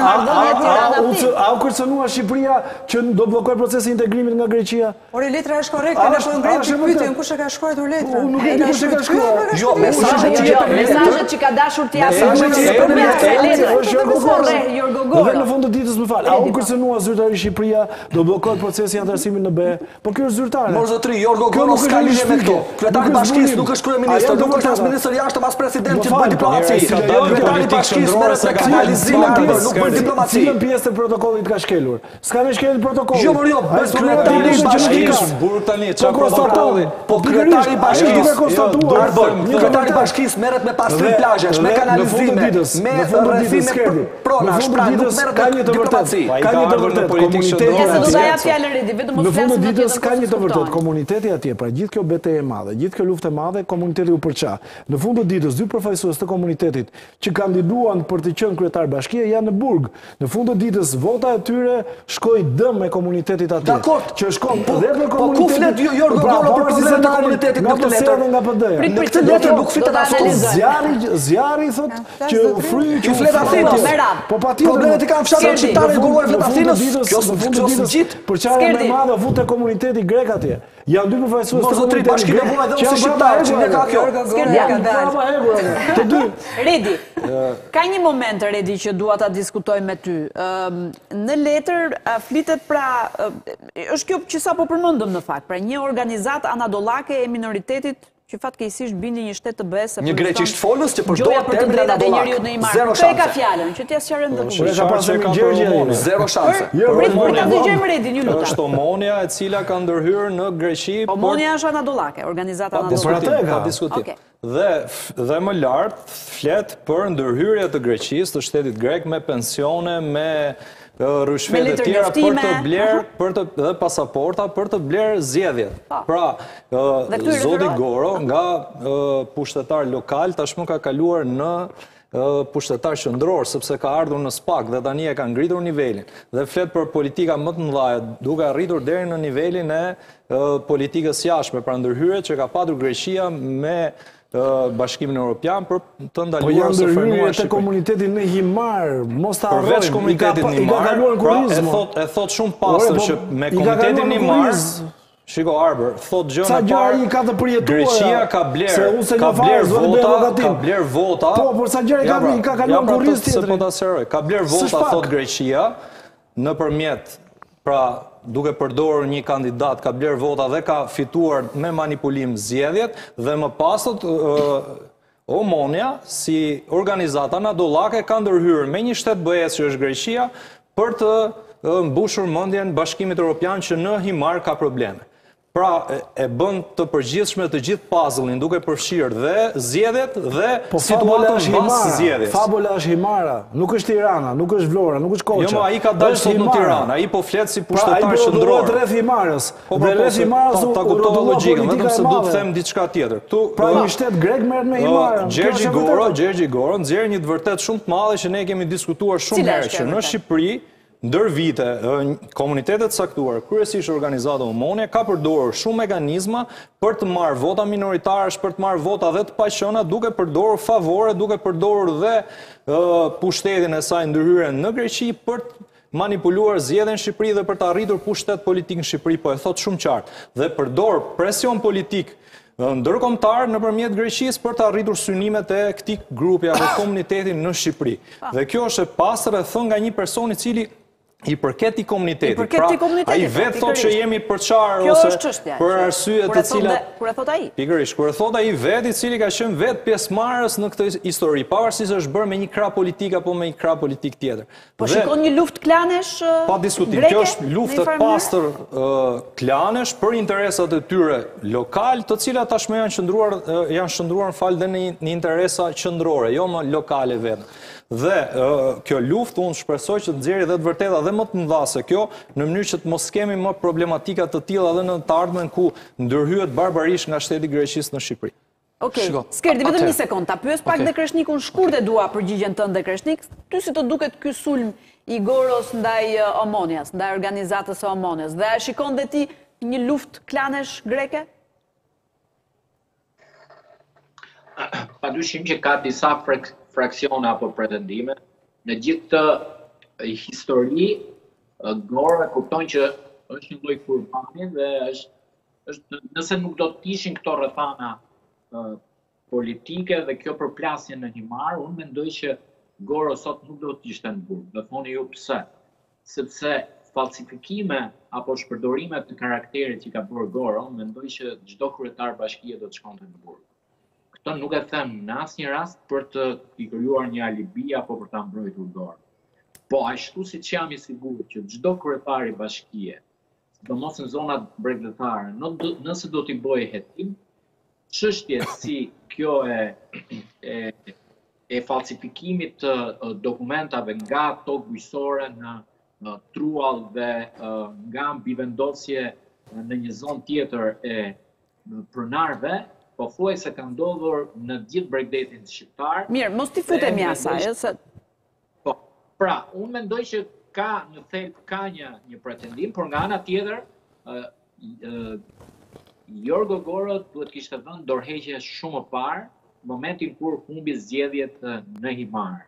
A u kërcënua Shqipëria që do bllokoj procesin e integrimit nga Greqia? Por letra është korrekte, ne po ngremë pyetjen kush e ka shkruar letrën. Nuk e di kush e ka shkruar. Jo, mesazhet që jep mesazhet që ka dashur të japë. Jorgo Goro. Dhe në fund të ditës më fal. A u kërcënua zyrtari Shqipëria do bllokoj procesin e antarësimit në B E? Po ky është zyrtare. Mor zotri, Jorgo Goro s'ka lidhje me këto. Kryetari i bashkisë nuk është kryeministër, nuk është as ministër jashtë, as president që bën diplomaci. Kryetari i bashkisë merret me kanalizimin, nuk bën diplomaci. Cilën pjesë të protokollit ka shkelur? S'ka ne shkelur protokollin. Jo, jo, bën kryetari i bashkisë. Burr tani çfarë protokolli? Po kryetari i bashkisë konstatuar. Kryetari i bashkisë merret me pastrim plazhesh, me kanalizime, me rrethime pronash, pra nuk merret ka një të vërtetë. Ka një të vërtetë komuniteti. Ja do ta jap fjalën Redi, vetëm mos flasim në ditës ka një të vërtetë komuniteti atje, pra gjithë kjo betejë e madhe, gjithë kjo luftë e madhe, komuniteti u përça. Në fund të ditës dy përfaqësues të komunitetit që kandiduan për të qenë kryetar bashkie janë në burg. Në fund të ditës vota e tyre shkoi dëm me komunitetit atje. Që shkon edhe me komunitetin. Po ku flet Jorgo Goro për problemet e komunitetit në këtë letër? Nga P D-ja. Në këtë letër nuk flitet asnjë. Zjarri, zjarri thotë që fryj që flet Athinës. Po patjetër. Problemet i kanë fshatur shqiptarët Goro flet Athinës. Kjo në fund të ditës përçarja më e madhe vute komuniteti grek atje. Janë dy përfaqësues të komunitetit bashkë nevojë edhe ose shqiptar që ne ka kjo. Të dy. Redi. Ka një moment Redi që dua ta diskutoj me ty. Në letër flitet pra është kjo që sapo përmendëm në fakt, pra një organizat anadolake e minoritetit që fatkeqësisht bindi një shtet të B E S. Një greqisht folës që përdor termin anadolak. Zero shanse. Ka fjalën që ti as sqaron të kush. Ka pasur një gjë zero shanse. Prit për ta dëgjojmë Redin, ju lutem. Është Omonia e cila ka ndërhyrë në Greqi. Omonia është anadolake, organizata anadolake. Pa diskutim. Dhe dhe më lart flet për ndërhyrje të Greqisë, të shtetit grek me pensione, me rrushfete të tjera për të blerë, për të dhe pasaporta për të blerë zgjedhjet. Pra, zoti Goro nga pushtetar lokal tashmë ka kaluar në pushtetar qendror sepse ka ardhur në SPAK dhe tani e ka ngritur nivelin dhe flet për politika më të mëdha, duke arritur deri në nivelin e politikës jashtme, pra ndërhyrjet që ka patur Greqia me Bashkimin Evropian për të Po ndaluar janë ose ndërhyrje frenuar të Shqipërinë. komunitetin në Himar, mos ta harrojmë. Përveç komunitetit i ka Himar, kaluar pra e kurizmo. thot e thot shumë pastër Ore, po, që me i ka komunitetin kaluar në Himar, kuriz. shiko Arber, thot gjën Ca e gjëra i parë. ka të përjetuara. Greqia ka bler, Se unë se ka një farë, bler zoti bëj vota, avokatim. ka bler vota. Po, por sa gjëra i ka- Ja, pra, i ka kaluar ja, pra, kuriz të- se tjetri. po ta seroj. Ka bler Së vota, shpak. thot Greqia, nëpërmjet, pra duke përdorur një kandidat, ka bler vota dhe ka fituar me manipulim zgjedhjet dhe më pasot ë, Omonia, si organizata nadollake, ka ndërhyrë me një shtet bëjes që është Greqia për të ë, mbushur mendjen Bashkimit Evropian që në Himar ka probleme. Pra e, e bën të përgjithshme të gjithë puzzle-in duke përfshirë dhe zgjedhjet dhe Po fabola situatën është pas Himara. zgjedhjes. Fabola është Himara, nuk është Tirana, nuk është Vlora, nuk është Koqa. Jo, ma ai ka dalë Është sot në Himara. Tiranë, ai po flet si Pra, ai pushtetar po shëndror. ndrohet rreth Himarës. Po, Dhe po, po, rreth se Himarës ta, u ta u kuptova rrotulla logjikën, politika vetëm e se du të madhe. them diçka tjetër. Këtu Pra ë, një shtet grek merret me Himarën. Kjo Gjergji është e Goro, vërtetë. Gjergji Goro nxjerr një të vërtet shumë të madhe që ne kemi diskutuar shumë Cila herë është që e në vërtetë? Shqipëri ndër vite, ë, komunitetet saktuar, kryesisht organizata Omonia, ka përdorur shumë mekanizma për të marrë vota minoritarësh, për të marrë vota dhe të paqëna, duke përdorur favore, duke përdorur dhe ë, pushtetin e saj ndërhyrjen në Greqi për të manipuluar zgjedhjen në Shqipëri dhe për të arritur pushtet politik në Shqipëri, po e thot shumë qartë, dhe përdor presion politik ndërkombëtar nëpërmjet Greqisë për të arritur synimet e këtij grupi apo komuniteti në Shqipëri. Dhe kjo është e pastër e thënë nga një person i cili i përket i komunitetit. I përket këtij komuniteti, ai po, vetë thotë që pikërisht. jemi përçar Kjo ose është çështja. për që- arsye kur të e thot cilat dhe- Kur e thot ai. Pikërisht, kur e thot ai vetë i cili ka qenë vetë pjesëmarrës në këtë histori, pavarësisht se është bërë me një krah politik apo me një krah politik tjetër. Po Dhe- shikon një luftë klanesh ë, Pa diskutim, greke, kjo është në luftë një e farë mënyrë? pastër ë, klanesh për interesat e tyre lokal, të cilat tashmë janë qëndruar ë, janë shndruar fal dhe në, në interesa qendrore, jo më lokale vetëm. Dhe ë, kjo luftë unë shpresoj që të nxjerrë edhe të vërteta dhe më të mëdha se kjo, në mënyrë që të mos kemi më problematika të tilla edhe në të ardhmen ku ndërhyet barbarisht nga shteti Greqisë në Shqipëri. Okej, Shiko, Skerdi, vetëm atëherë. një sekond, ta pyes pak Okej. dhe Kreshnikun, shkurt e dua përgjigjen tënde Kreshnik. Ty si të duket ky sulm i Goros ndaj uh, Omonias, ndaj organizatës së Omonias, dhe a shikon dhe ti një luftë klanesh greke? Padyshim që ka disa frak- fraksione apo pretendime. Në gjithë të eh, histori, eh, Goro e kupton që është një lloj kurbani dhe është, është nëse nuk do të ishin këto rrethana eh, politike dhe kjo përplasje në Himar, unë mendoj që Goro sot nuk do të ishte në burg. Do thoni ju pse? Sepse falsifikime apo shpërdorime të karakterit që ka bërë Goro, mendoj që çdo kryetar bashkie do të shkonte në burg. Këto nuk e them në asnjë rast për të i krijuar një alibi apo për ta mbrojtur dorë. Po ashtu siç jam i sigurt që çdo kryetar i bashkie, sidomos në zonat bregdetare, në do- nëse do t'i bëjë hetim, çështje si kjo e e, e falsifikimit të e, dokumentave nga tokë bujqësore në në truall dhe e, nga mbivendosje në një zonë tjetër e e, pronarëve, po thuaj se ka ndodhur në gjithë bregdetin shqiptar. Mirë, mos t'i futemi Dhe asaj, mendoj ë, se Po, pra, unë mendoj që ka në thelb ka një një pretendim, por nga ana tjetër, ë ë Jorgo Goro duhet kishte vënë dorëheqje shumë më parë, në momentin kur humbi zgjedhjet ë, në Himar.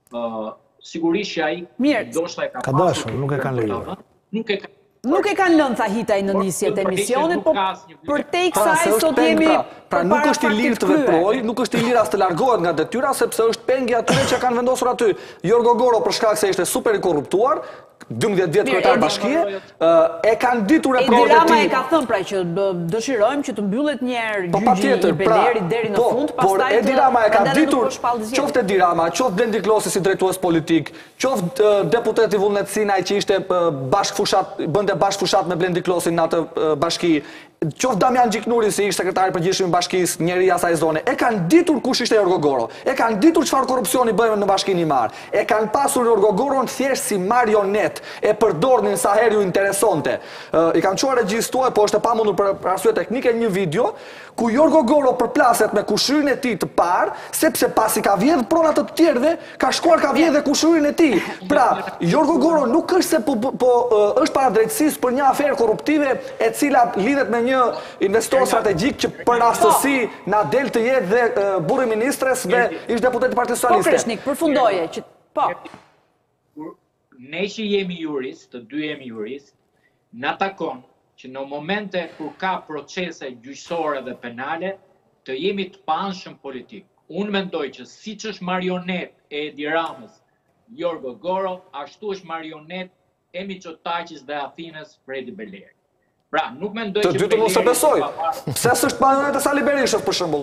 Ë sigurisht që ai Mirë. ndoshta e ka Ka pasur dashur, nuk e kanë për ta lejuar. vënë, Nuk e ka nuk e kanë lënë thahitaj në Por, nisjet e për emisionit, nuk po ka asnjë vlerë. për te i Pra, se kësaj është sot peng, jemi pra, pra nuk përpara është i lirë faktit të kryer. veproj, nuk është i lirë as të largohet nga detyra, sepse është pengi atyre që kanë vendosur aty. Jorgo Goro për shkak se ishte super i korruptuar, dymbëdhjetë vjet Mirë, kryetar Edi, bashkie, ë, e kanë ditur e Edi Rama e tij. ka thënë pra që bë- dëshirojmë që të mbyllet një herë Po gjyqi patjetër, i Belerit deri në po, fund, por pastaj Edi Rama e ka prandaj nuk ditur, po shpall zgjedhjet. qoftë Edi Rama, qoftë Blendi Klosi si drejtues politik, qoftë ë, deputeti Vullnet Sinaj që ishte ë, bashkëfushat, bënte bashkëfushat me Blendi Klosin në atë ë, bashki, qoftë Damian Gjiknuri si ishte sekretari i përgjithshëm i bashkisë, njeri i asaj zone, e kanë ditur kush ishte Jorgo Goro, e kanë ditur çfarë korrupsioni bëjmë në bashkinë Himar, e kanë pasur Jorgo Goron thjesht si marionet, direkt e përdornin sa herë ju interesonte. I kam çuar regjistruar, po është e pamundur për arsye teknike, një video ku Jorgo Goro përplaset me kushërinë e tij të parë, sepse pasi ka vjedhur pronat të tjerëve, ka shkuar ka vjedhur kushërinë e tij. Pra, Jorgo Goro nuk është se po, po është para drejtësisë për një aferë korruptive e cila lidhet me një investor strategjik që për rastësi na del të jetë dhe burri ministres dhe ish deputet i Partisë Socialiste. Po Krishnik, përfundoje që po. Ne që jemi jurist, të dy jemi jurist, na takon që në momente kur ka procese gjyqësore dhe penale, të jemi të panshëm politik. Unë mendoj që si që është marionet e Edi Ramës, Jorgo Goro, ashtu është marionet e Miçotakis dhe Athinës, Fredi Beleri. Pra, nuk mendoj që Beleri... Të dytë mos e besoj. Pse s'është marionet e Sali Berishës, për shembull?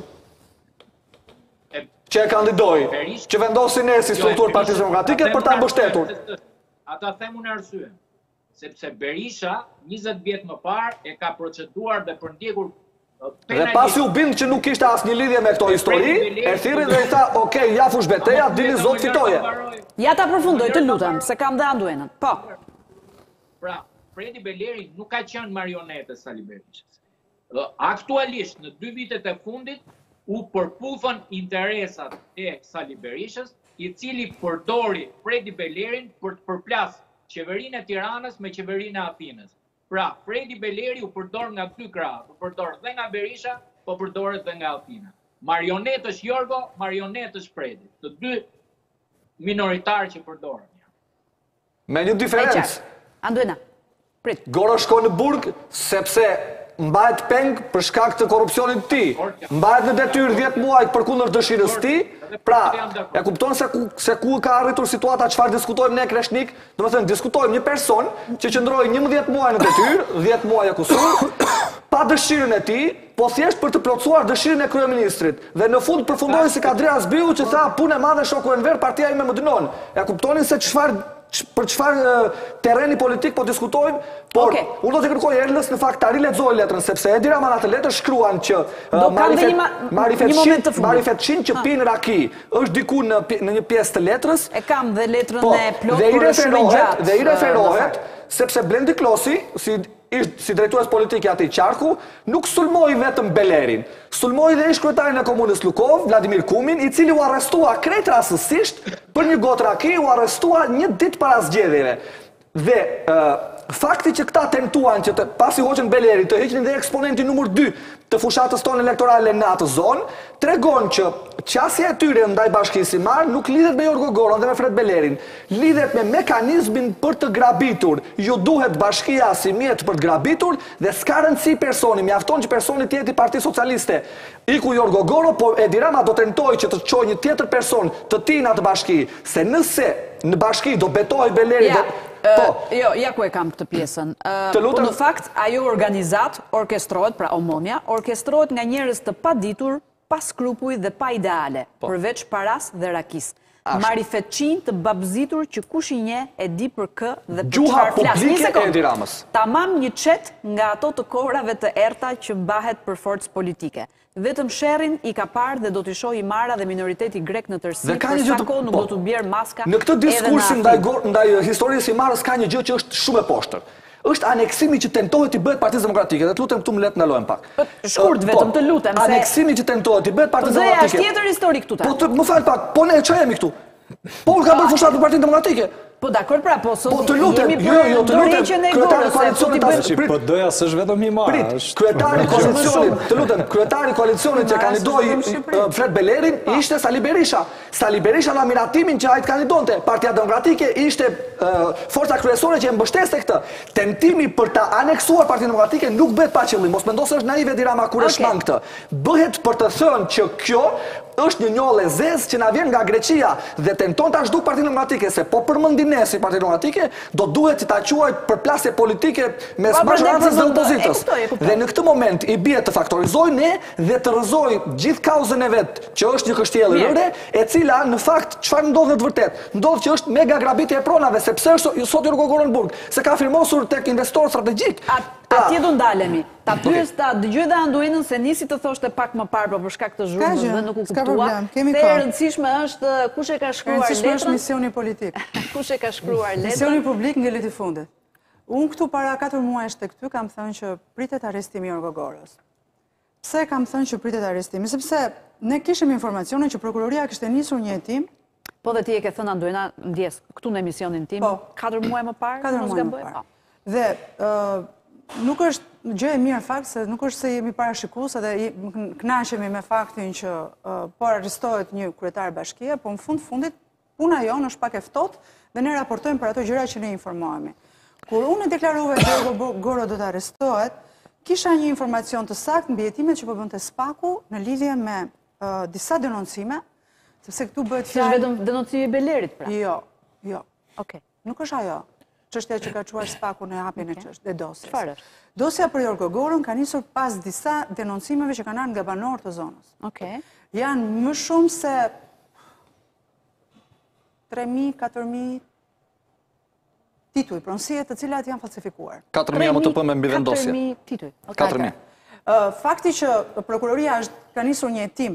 Që e kandidoi, që vendosin ne si strukturë Partisë Demokratike për ta mbështetur. Ata them unë arsyen. Sepse Berisha, njëzet vjetë më parë, e ka proceduar dhe përndjekur penalisht. Dhe pasi u bindë që nuk ishte asnjë lidhje me këto histori, e thirrin dhe i tha, okej, ja fush beteja, dini zot fitoje. Ja ta përfundoj, të lutem, se kam dhe anduenën. Po. Pra, Fredi Beleri nuk ka qenë marionete Sali Berishës. Aktualisht, në dy vitet e fundit, u përpufën interesat e Sali Berishës, i cili përdori Fredi Belerin për të përplasë qeverinë e Tiranës me qeverinë e Athinës. Pra, Fredi Beleri u përdor nga dy krahë, u përdor dhe nga Berisha, po përdoret dhe nga Athina. Marionet është Jorgo, marionet është Fredi. Të dy minoritarë që përdoren. Me një diferencë. Anduena, prit. Goro shko në burg sepse mbahet peng për shkak të korrupsionit të tij. Mbahet në detyrë dhjetë muaj përkundër dëshirës së tij. Pra, e kupton se ku, se ku ka arritur situata, çfarë diskutojmë ne Kreshnik, domethënë diskutojmë një person që qëndroi njëmbëdhjetë muaj në detyrë, dhjetë muaj akusur, pa dëshirën e tij, po thjesht për të plotësuar dëshirën e kryeministrit. Dhe në fund përfundoi si Kadria Zbiu që tha punë e madhe shoku Enver, partia ime më dënon. Ja kuptonin se çfarë për çfarë terreni politik po diskutojmë, por okay. Unë do të kërkoj Erlës në fakt ta rilexoj letrën, sepse Edi Rama në atë letër shkruan që Marifetçin që pinë raki është diku në, në një pjesë të letrës. E kam dhe letrën po, e plot dhe i për shumë gjatë. Dhe i referohet, sepse Blendi Klosi, si ishtë si drejtues politike ati Qarku, nuk sulmoi vetëm Belerin. Sulmoi dhe ish kryetarin e komunës Lukov, Vladimir Kumin, i cili u arrestua krejt rastësisht për një gotë raki, u arrestua një ditë para zgjedhjeve. Dhe uh, fakti që këta tentuan që të, pasi hoqën Beleri të heqnin dhe eksponenti numër dy të fushatës tonë elektorale në atë zonë, tregon që qasja e tyre ndaj bashkisë Simar nuk lidhet me Jorgo Goron dhe me Fred Belerin, lidhet me mekanizmin për të grabitur. Ju duhet bashkia si mjet për të grabitur dhe s'ka rëndësi personi, mjafton që personi të jetë i Partisë Socialiste. Iku Jorgo Goro, po Edi Rama do tentoj që të çojë një tjetër person të tij në atë bashki, se nëse në bashki do betohej Beleri ja. dhe Po, jo, ja ku e kam këtë pjesën. Po në fakt, ajo organizat orkestrohet, pra Omonia, orkestrohet nga njerëz të paditur, pa skrupuj dhe pa ideale, përveç paras dhe rakis. Marifetçin të babzitur që kush i nje e di për kë dhe për çfarë flas. Një sekond. Tamam një çet nga ato të kohrave të errta që mbahet për forcë politike. Vetëm sherrin i ka parë dhe do t'i shohë Imara dhe minoriteti grek në tërësi, për sa kohë nuk do t'u bjerë maska. Në këtë diskursin ndaj, ndaj historisë Imarës ka një gjë që është shumë e poshtër. Është aneksimi që tentohet i bëhet Partisë Demokratike, dhe të lutem këtu më le të ndalojmë pak. Shkurt vetëm të lutem se aneksimi që tentohet i bëhet Partisë Demokratike. Po do është tjetër histori këtu ta. Po më fal pak, po ne çfarë jemi këtu? Po ka bërë fushat për Partinë Demokratike. Po dakor, pra, po sot po të lutem, jo, jo, të lutem, kryetari koalicionit tash. Po doja s'është vetëm Imara. Prit, kryetari koalicionit, të lutem, kryetari koalicionit që kandidoi Fred Belerin ishte Sali Berisha. Sali Berisha dha miratimin që ai të kandidonte. Partia Demokratike ishte forca kryesore që e mbështeste këtë. Tentimi për ta aneksuar Partinë Demokratike nuk bëhet pa qëllim. Mos mendo se është naiv Edi Rama kur e shman këtë. Bëhet për të thënë që kjo është një njollë e zezë që na vjen nga Greqia dhe tenton ta zhduk Partinë Demokratike, se po përmendin ne si Partinë Demokratike, do duhet të ta quaj përplasje politike mes majorancës dhe opozitës. Dhe në këtë moment i bie të faktorizojë ne dhe të rrëzoj gjithë kauzën e vet, që është një kështjellë rëre, e cila në fakt çfarë ndodh në të vërtetë? Ndodh që është mega grabitje e pronave, sepse është sot Jorgo Goro në burg, se ka firmosur tek investor strategjik. Atje do ndalemi. Ta pyes ta dëgjoj dhe Anduinën se nisi të thoshte pak më parë, por për shkak të zhurmës dhe nuk u kuptua. Se e rëndësishme është kush e ka shkruar letrën. Rëndësishme është misioni politik. Kush e ka shkruar letrën. Misioni publik ngelet i fundit. Unë këtu para katër muajsh të këty kam thënë që pritet arrestimi i Jorgo Gorës. Pse kam thënë që pritet arrestimi? Sepse ne kishim informacionin që prokuroria kishte nisur një hetim. Po dhe ti e ke thënë Anduina ndjes këtu në emisionin tim, katër muaj më parë, katër muaj më parë. Dhe nuk është gjë e mirë fakt se nuk është se jemi parashikues edhe kënaqemi me faktin që po arrestohet një kryetar bashkie, po në fund fundit puna jonë është pak e ftohtë dhe ne raportojmë për ato gjëra që ne informohemi. Kur unë deklarova që Jorgo Goro do të arrestohet, kisha një informacion të saktë mbi hetimet që po bënte Spaku në lidhje me disa denoncime, sepse këtu bëhet fjalë. Si vetëm denoncimi i Belerit pra? Jo, jo. Okej. Nuk është ajo. Çështja që ka çuar Spaku në hapjen e çështës, e dosjes. Çfarë është? Dosja për Jorgo Gorën ka nisur pas disa denoncimeve që kanë ardhur nga banorët të zonës. Okej. Janë më shumë se tre mijë, katër mijë tituj, pronësie të cilat janë falsifikuar. katër mijë më të pëmë mbi vendosje. katër mijë tituj. katër mijë. Fakti që prokuroria ka nisur një hetim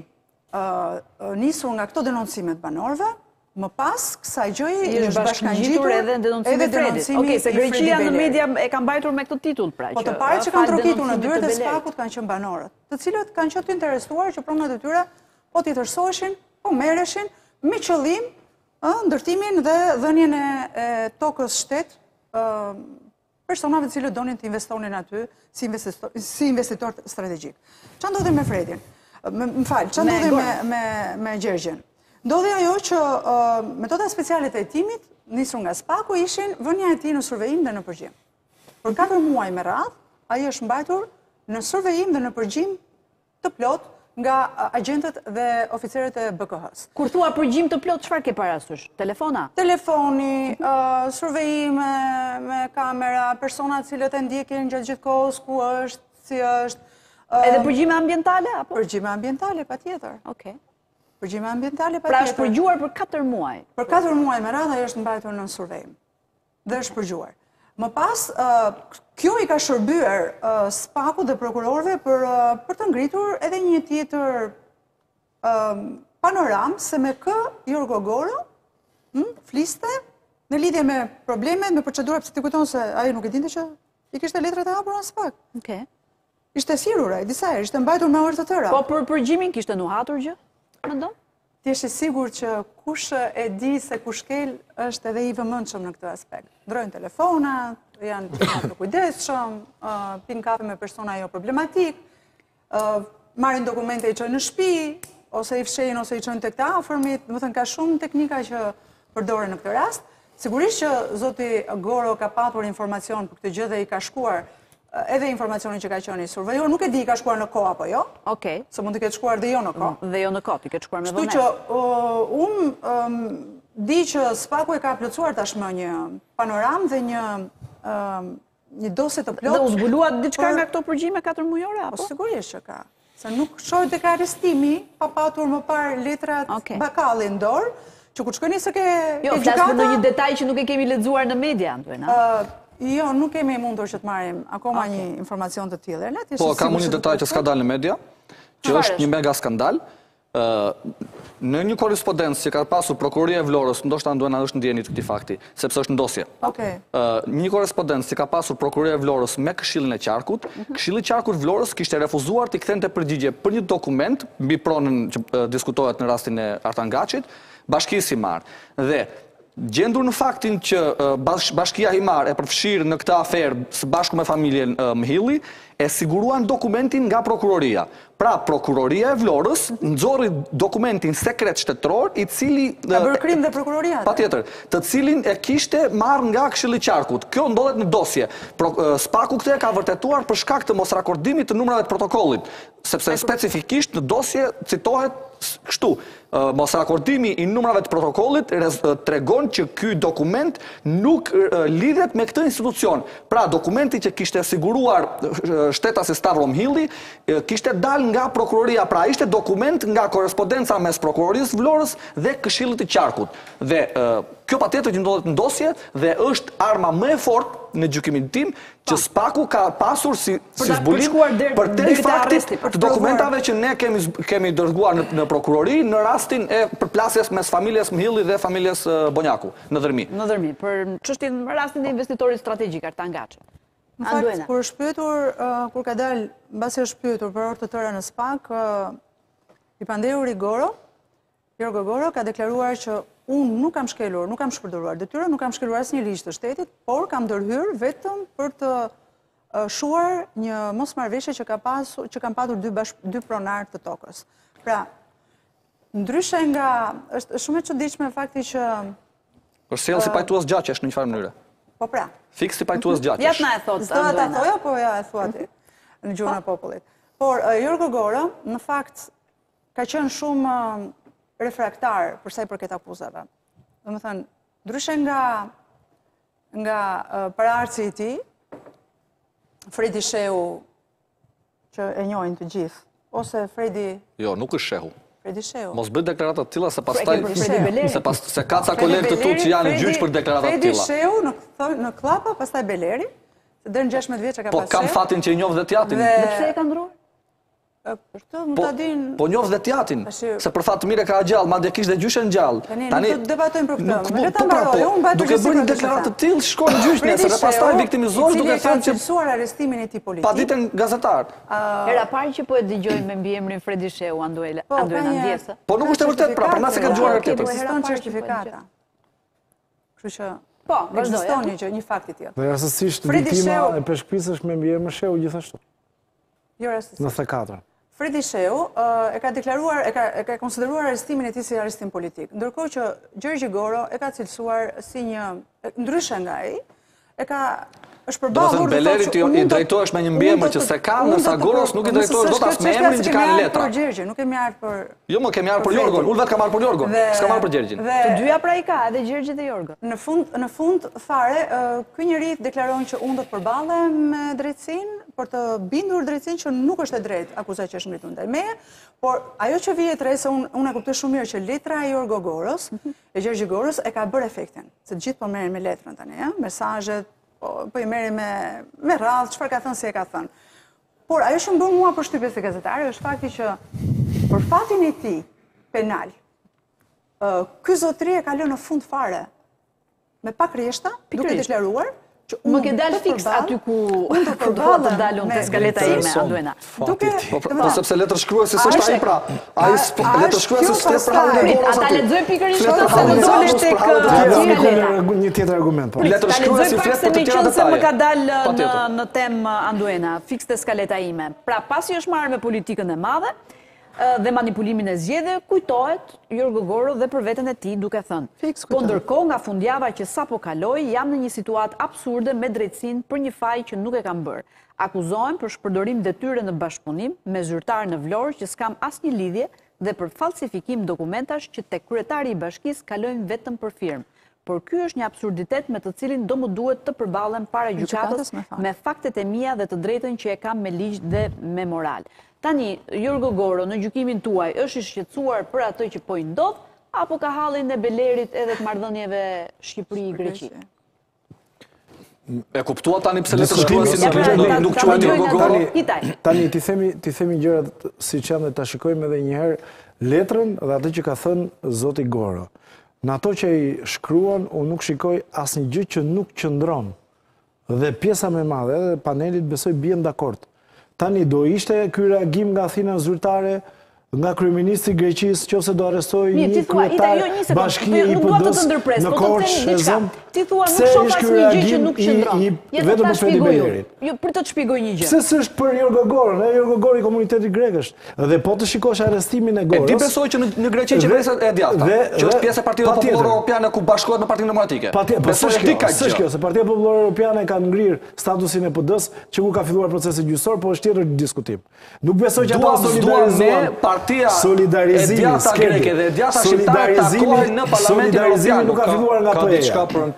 nisur nga këto denoncimet banorëve, më pas kësaj gjëje është bashkangjitur edhe denoncimi i Fredit. Okej, se Greqia në media e ka mbajtur me këtë titull pra. Po të parë që kanë trokitur në dyert e Spakut kanë qenë banorët, të cilët kanë qenë të interesuar që pronat e tyre po t'i tërsoheshin, po merreshin me qëllim ndërtimin dhe dhënien e tokës shtet personave të cilët donin të investonin aty si investitor strategjik. Çfarë ndodhi me Fredin? Më falë, çfarë ndodhi me Gjergjen? Ndodhi ajo që metoda speciale të hetimit nisur nga Spaku ishin vënia e tij në survejim dhe në përgjim. Për katër muaj me radhë, ai është mbajtur në survejim dhe në përgjim të plot nga agjentët dhe oficerët e B K H-s. Kur thua përgjim të plot, çfarë ke parasysh? Telefona? Telefoni, survejime me kamera, persona të cilët e ndjekin gjatë gjithë kohës ku është, si është. Edhe përgjime ambientale apo? Përgjime ambientale patjetër. Okej. Përgjime ambientale patjetër. Pra është përgjuar për katër muaj. Për katër muaj me radhë ai është mbajtur në survejim. Dhe është përgjuar. Më pas, kjo i ka shërbyer Spaku dhe prokurorëve për të ngritur edhe një tjetër panoram se me kë Jorgo Goro fliste në lidhje me problemet, me procedura, pse ti kujton se ai nuk e dinte që i kishte letrat e hapura në Spak. Okej. Ishte thirrur ai disa herë, ishte mbajtur me orë të tëra. Po për përgjimin kishte nuhatur gjë? Mendon? Ti je sigur që kush e di se kush kel është edhe i vëmendshëm në këtë aspekt. Ndrojnë telefonat, janë të kujdesshëm, pinë kafe me persona jo problematik, marrin dokumente i çojnë në shtëpi, ose i fshehin ose i çojnë tek të afërmit, do të thënë ka shumë teknika që përdoren në këtë rast. Sigurisht që zoti Goro ka patur informacion për këtë gjë dhe i ka shkuar edhe informacionin që ka qenë i survejor, nuk e di i ka shkuar në kohë apo jo. Okej. Se mund të ketë shkuar dhe jo në kohë. Dhe jo në kohë, i ketë shkuar me Kështu vëmendje. që unë di që Spaku e ka plotësuar tashmë një panoram dhe një një dosje të plotë. Dhe u zbuluat diçka nga këto përgjime katër mujore apo? Po sigurisht që ka. Se nuk shohë tek arrestimi pa patur më parë letrat bakalli në dorë, që kur shkojnë se ke Jo, flas për ndonjë detaj që nuk e kemi lexuar në media, Anduina. Jo, nuk kemi mundur që të marrim akoma një informacion të tillë. Po, kam një detaj që s'ka dalë në media, që është një mega skandal. Në një korrespondencë që ka pasur Prokuroria e Vlorës, ndoshta Anduina është ndjeni të këtij fakti, sepse është ndosje. Okej. Një korrespondencë që ka pasur Prokuroria e Vlorës me Këshillin e Qarkut, Këshilli i Qarkut Vlorës kishte refuzuar të kthente përgjigje për një dokument mbi pronën që diskutohet në rastin e Artangaçit, Bashkisë Himar. Dhe gjendur në faktin që Bashkia Himar e përfshirë në këtë aferë së bashku me familjen Mhilli, e siguruan dokumentin nga prokuroria. Pra, prokuroria e Vlorës nxorri dokumentin sekret shtetëror, i cili... Ka bërë krim dhe prokuroria? Patjetër, të cilin e kishte marrë nga Këshilli i Qarkut. Kjo ndodhet në dosje. Spaku këtë ka vërtetuar për shkak të mosrakordimit të numrave të protokollit, sepse specifikisht në dosje citohet kështu. Mosrakordimi i numrave të protokollit tregon që ky dokument nuk lidhet me këtë institucion. Pra, dokumenti që kishte siguruar shtetasi Stavro Mhilli kishte dal nga prokuroria, pra ishte dokument nga korrespondenca mes prokurorisë Vlorës dhe Këshillit të Qarkut. Dhe kjo patjetër që ndodhet në dosje dhe është arma më e fortë në gjykimin tim që Spaku ka pasur si Për si ta zbulim përshkuar deri- për te deri te faktit arresti, për të dokumentave që ne kemi kemi dërguar në, në prokurori në rastin e përplasjes mes familjes Mhilli dhe familjes uh, Bonjaku në Dërmi. Në Dërmi, për çështjen rastin e investitorit strategjik Artan Gaçi. Në fakt, kur është pyetur, uh, kur ka dalë, mbasi është pyetur për orë të tëra në Spak, uh, i pandehuri Goro, Jorgo Goro ka deklaruar që unë nuk kam shkelur, nuk kam shpërdoruar detyrën, nuk kam shkeluar asnjë ligj të shtetit, por kam ndërhyrë vetëm për të uh, shuar një mosmarrëveshje që ka pasur, që kanë patur dy bashk, dy pronar të tokës. Pra, ndryshe nga është është shumë e çuditshme fakti që Është sjell si pajtues gjaçesh në një farë mënyrë. po pra, Fiks si pajtues Ja gjaçesh. na e thot. s'do ta thoja, po ja e thua ti në gjuhën e popullit. Por uh, Jorgo Goro, në fakt, ka qenë shumë uh, refraktar për sa i përket akuzave. Domethënë, ndryshe nga nga uh, paraardhësi i tij, Fredi Shehu, që e njohin të gjithë, ose Fredi Jo, nuk është shehu. Fredi Shehu. Mos bëj deklarata të tilla se pastaj Fredi Fredi Beleri. se pas se ka ca kolegë të tu që janë në gjyq për deklarata të Fredi tilla. Shehu në tho- në Klapa, pastaj Beleri, se deri në gjashtëdhjetë vjeç e ka Po pas kam Shehu. fatin që i njoh dhe tjatin. Dhe- Dhe pse e ka ndruar? E, Për këtë më Po, ta din. po njoh dhe tjatin, Tashi- se për fat të mirë e ka gjallë, madje kishte gjyshen gjallë. Tani nuk do të debatojmë për këtë. nuk- Më le ta po, pra, mbaroj, po, unë mbaj duke përgjegjësi bërë një për të deklaratë thënë. të tillë, shkon në gjyq Fredi nesër dhe pastaj Shehu, viktimizohesh i cili duke ka thënë që cilësuar arrestimin e tij politik. pa ditën gazetar. Hera parë që po e dëgjoj me mbiemrin Fredi Shehu Anduela, Po, Anduela ka një- ndjesë. Po nuk është e vërtet, pra, për na se ka dëgjuar herë tjetër. po, hera Ekziston parë që po e certifikata. Kështu që Po, vazhdoj. ekziston ja. një gjë, një fakt i tillë. Dhe rastësisht Fredi viktima Shehu- e peshkpisë është me mbiemër Shehu gjithashtu. Jo rastësisht. Në the katër. Fredi Shehu uh, e ka deklaruar, e ka, e ka konsideruar arrestimin e tij si arrestim politik, ndërkohë që Gjergji Goro e ka cilësuar si një, e- ndryshe nga ai, e ka është përballur. Do të thënë Beleri ti i drejtohesh me një mbiemër që se ka, ndërsa Goros nuk i drejtohesh dot as me emrin që ka në letra. Për Gjergjin, nuk kemi ardhur për Jo, më kemi marrë për Jorgon, unë vetë kam marrë për Jorgon, Dhe- s'kam marrë për Gjergjin. Dhe Të dyja pra i ka, edhe Gjergji dhe Jorgo. Në fund, në fund fare, ë, ky njeri deklaron që unë do të përballem me drejtësinë, për të bindur drejtësinë që nuk është e drejtë akuzat që është ngritur ndaj meje, por ajo që vije tre se unë unë e kuptoj shumë mirë që letra e Jorgo Goros, e Gjergji Goros e ka bërë efektin, se të gjithë po merren me letrën tani, ëh, mesazhet, po, po i merren me me radhë, çfarë ka thënë si e ka thënë. Por ajo që më bën mua përshtypje si gazetare është fakti që për fatin e tij penal, ë, ky zotëri e ka lënë në fund fare me pak rreshta, duke Pikërisht. deklaruar që Më unë ke dalë do të fiks përballem- aty ku unë do ku do të përballem dalun me te skaleta ime, Intereson. Anduena. Duke, Po, po, domethënë, po sepse letër shkruesi A s'është është- ai pra. Ai s'po- a letër është shkruesi kjo s'flet për pastaj? hallin e Prit, Goros ata aty. lexoj pikërisht Flet këto për se hallin më e doli Goros, tek për hallin e uh, tjera. Jam Elena. një një tjetër argument. Po. Letër Ta shkruesi lexoj pak flet se për të me tjera qenë se më detaje. ka dalë në, Patjetër. në temë Anduena, fiks të skaleta ime. Pra, pasi është marrë me politikën e madhe ë, dhe manipulimin e zgjedhjeve, kujtohet Jorgo Goro dhe për veten e tij duke thënë. Fiks Po kujtohet. ndërkohë nga fundjava që sapo kaloi, jam në një situatë absurde me drejtësinë për një faj që nuk e kam bërë. Akuzohem për shpërdorim detyre në bashkëpunim me zyrtar në Vlorë që s'kam asnjë lidhje dhe për falsifikim dokumentash që tek kryetari i bashkisë kalojnë vetëm për firmë. Por ky është një absurditet me të cilin do më duhet të përballem para gjykatës gjykatës me fakt. me faktet e mia dhe të drejtën që e kam me ligj dhe me moral. Tani, Jorgo Goro, në gjykimin tuaj, është i shqetësuar për atë që po i ndodh, apo ka hallin e Belerit edhe të marrëdhënieve Shqipëri-Greqi? E kuptua tani pse letër Diskutimi- shkruesi Ja, nuk pra, nuk- ta- nuk ta quhet vazhdojnë Jorgo ato. Goro. Hitaj. Tani ti themi ti themi gjërat siç janë dhe ta shikojmë edhe një herë letrën dhe atë që ka thënë zoti Goro. Në ato që i shkruan, unë nuk shikoj asnjë gjë që nuk qëndron. Dhe pjesa më e madhe edhe panelit besoj bien dakord. Tani do ishte ky reagim nga Athina zyrtare, nga kryeministri i Greqisë, nëse do arrestojë Mirë, një ti thua, Ida, kryetar jo, një sekondë, bashkie jo, i nuk dua të P D-s të ndërpres, në po të Korçë them e diçka. Zëm. Ti thua, nuk Pse shoh është ky asnjë gjë që reagim nuk i- qëndron. i- Ja, vetëm ta për Fredi shpjegoj unë. Belerin? Jo, për të të shpjegoj një gjë. Pse s'është për Jorgo Goron, e Jorgo Gori i komunitetit grek është. Dhe po të shikosh arrestimin e E Goros. ti besoj që në, në Greqi Dhe- qeverisja e djathta, dhe- që është dhe- pjesë e Partive patjetër. Popullore Europiane ku bashkohet me Partinë Demokratike. Patjetër, po Besoj s'është e di kjo, ka s'është kjo, gjë. se Partia Popullore Europiane ka ngrirë statusin e P D-s që ku ka filluar procesi gjyqësor, po është tjetër diskutim. Nuk besoj që ata Duam s'duam solidarizuan ne partia solidarizimi e djatha s'ke greke di. dhe e djatha shqiptare Solidarizimi- takohen në Parlamentin solidarizimi Evropian. nuk ka filluar nga Ka P E-ja. diçka për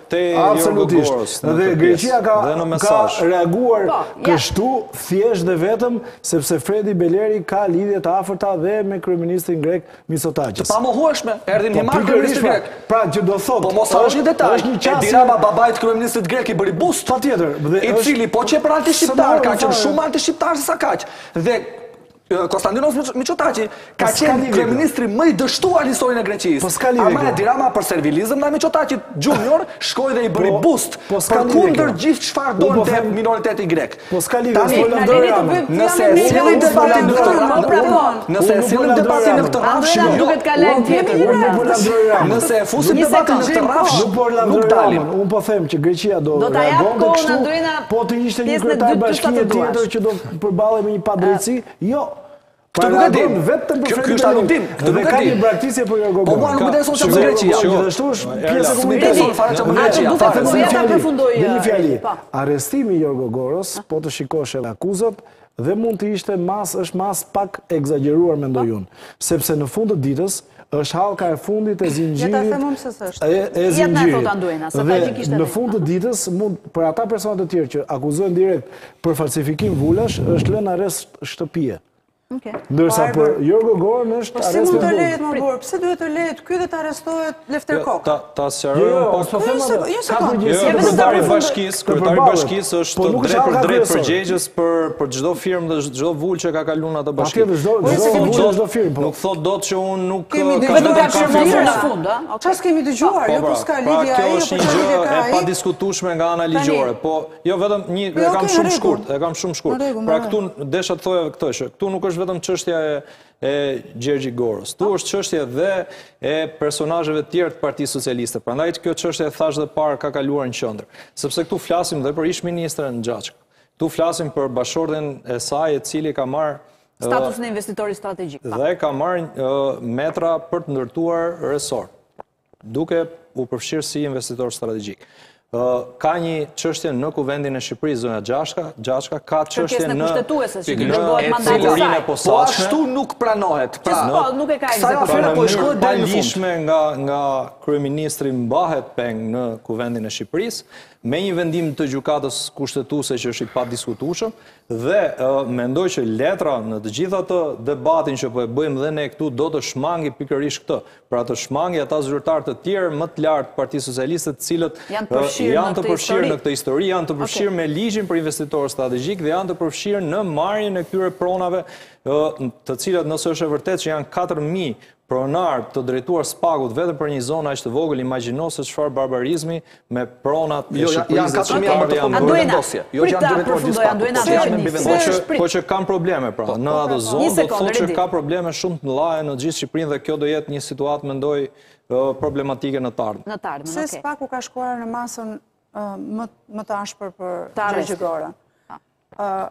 te Jorgo Goros në Dhe këtë Greqia pjesë, ka, dhe në ka mesazh. reaguar Po, ja. kështu thjesht dhe vetëm sepse Fredi Beleri ka lidhje të afërta dhe me kryeministrin grek Mitsotakis. Pa mohueshme, erdhin Po, një marrë pikërisht, kryeministri grek. Pra, që do thotë, Po mos është një detaj. është një Edi qasje- Rama, babait kryeministrit grek i bëri bust. Patjetër, dhe I është- cili po që për anti-shqiptar, Së ka morën qenë fare. shumë anti-shqiptar se sa kaq. Dhe e, Konstantinos Mitsotakis ka Po s'ka qenë lidhje, kryeministri më i dështuar në historinë e Greqisë. Po s'ka lidhje Ama kjo. Edi Rama për servilizëm ndaj Mitsotakis Junior shkoi dhe i bëri Po- bust po s'ka për lidhje kundër kjo. gjithë çfarë Unë po donte them- minoriteti grek. Po s'ka lidhje, Tani, s'po Na lëndoj lini të Ramën. bëjmë Nëse fjalën e e sillim Ramës, debatin në këtë Ramën, radhë, pra po. nëse e Unë nuk sillim po debatin në lavdoj këtë Ramën. radhë, Andrea shiko, duket ka lajm tjetër. Unë nuk po lavdoj Ramën. nëse e fusim Një debatin në sekondë, këtë radhë, Nuk po nuk lavdoj dalim. Ramën. Unë po them që Greqia do Do ta jap reagonte kohën, kështu, Andrina, po të ishte një pjesën e kryetar dytë të bashkie sa të tjetër duash. që do përballej me një padrejtësi. Jo. Këtë nuk e dim. Vetëm për Kjo- Fredi ky është adoptim, Beleri. këtë nuk Dhe e ka dim. një braktisje për Jorgo Po mua nuk më intereson çfarë bën Greqia. Gjithashtu është pjesë e S'më komunitetit. intereson fare çfarë bën Greqia. Atë fare. duket po ja ta përfundoj. Dhe një fjali, Po. arrestimi i Jorgo Goros, po të shikosh edhe akuzat, dhe mund të ishte mas, është mas pak egzageruar mendoj unë, sepse në fund të ditës është hallka e fundit e Ja ta zinxhirit them unë se s'është. e, e Jetë na zinxhirit. thot Anduena, sa Dhe tragjikisht në edhe. fund të ditës mund për ata persona të tjerë që akuzojnë direkt për falsifikim vulash është lënë arrest shtëpie. Okej. Ndërsa Po, për Arber, Jorgo Gorën është Po si arrest mund të vendor. lehet më burr? Pse duhet të lehet ky dhe të arrestohet Lefter Koka? Ta ta Jo, sqarojmë jo, pak. s'po them Jo, atë. se- jo, Ka sekond. përgjegjësi Jo, Ja, për vetëm kryetari i të bashkisë, të kryetari i përballet. bashkisë është Po nuk është drejt për hallka drejt kryesore. përgjegjës për për çdo firmë dhe çdo vul që ka kaluar në atë bashki. Patjetër, çdo Po, çdo se kemi vul, qenë- çdo firmë, po. Nuk thot dot që unë nuk Kemi ka dëgjuar vetëm ka ka shërbimin firmë. në fund, ëh? Okej. Çfarë kemi dëgjuar? Jo, po s'ka pra, lidhje kjo ai, jo, është po një çfarë gjë lidhje ka e ai? padiskutueshme nga ana ligjore, po jo vetëm një Po, e kam okay, shumë në rregull. shkurt, e kam shumë shkurt. Në rregull, Pra në këtu desha të thoja këtë që këtu nuk është vetëm çështja e e Gjergji Goros. Tu është çështje dhe e personazheve të tjerë të Partisë Socialiste. Prandaj kjo çështje thash dhe parë ka kaluar në qendër, sepse këtu flasim dhe për ish-ministrën Xhaçk. Këtu flasim për bashkëshorten e saj e cili ka marrë Statusin e investitorit strategjik. pa. dhe ka marrë uh, metra për të ndërtuar resort, duke u përfshirë si investitor strategjik. Uh, ka një çështje në Kuvendin e Shqipërisë, zona Gjashka, Gjashka ka çështje Kërkesën e në kushtetuese që në dërgohet mandati i cillurinë saj. e Po posaçme. ashtu nuk pranohet. Pra, Që s'po, nuk e ka kësaj ekzekutuar. afere Në po i mënyrë shkohet deri në fund. palishme nga nga kryeministri mbahet peng në Kuvendin e Shqipërisë me një vendim të gjykatës kushtetuese që është i padiskutueshëm dhe uh, mendoj që letra në të gjitha të debatin që po e bëjmë dhe ne këtu do të shmangi pikërisht këtë. Pra të shmangi ata zyrtar të tjerë më të lartë të Partisë Socialiste, të cilët Janë uh, përfshirë janë në të këtë përfshirë histori. në këtë histori, janë të përfshirë me ligjin për investitorë strategjik dhe janë të përfshirë në marrjen e këtyre pronave, uh, të cilat nëse është e vërtet që janë katër mijë pronar të drejtuar spagut vetëm për një zonë aq të vogël, imagjino se çfarë barbarizmi me pronat e Jo, Shqipërisë. janë dhe katër mijë çfarë më të janë punojnë bërë. në dosje. Jo që prit janë ta drejtuar përfundoj, gjithë Anduena, pakut, se po që janë një- mbi Po vendosje. se- që, prit. po që kam probleme pra, në atë zonë Një do të sekondë, thotë që Redi. ka probleme shumë të mëdha në gjithë Shqipërinë dhe kjo do jetë një situatë mendoj uh, problematike në të ardhmen. Në të ardhmen, Se okej. spaku ka shkuar në masën uh, më, më të ashpër për Të arrest. Gjergj Gorën. Uh,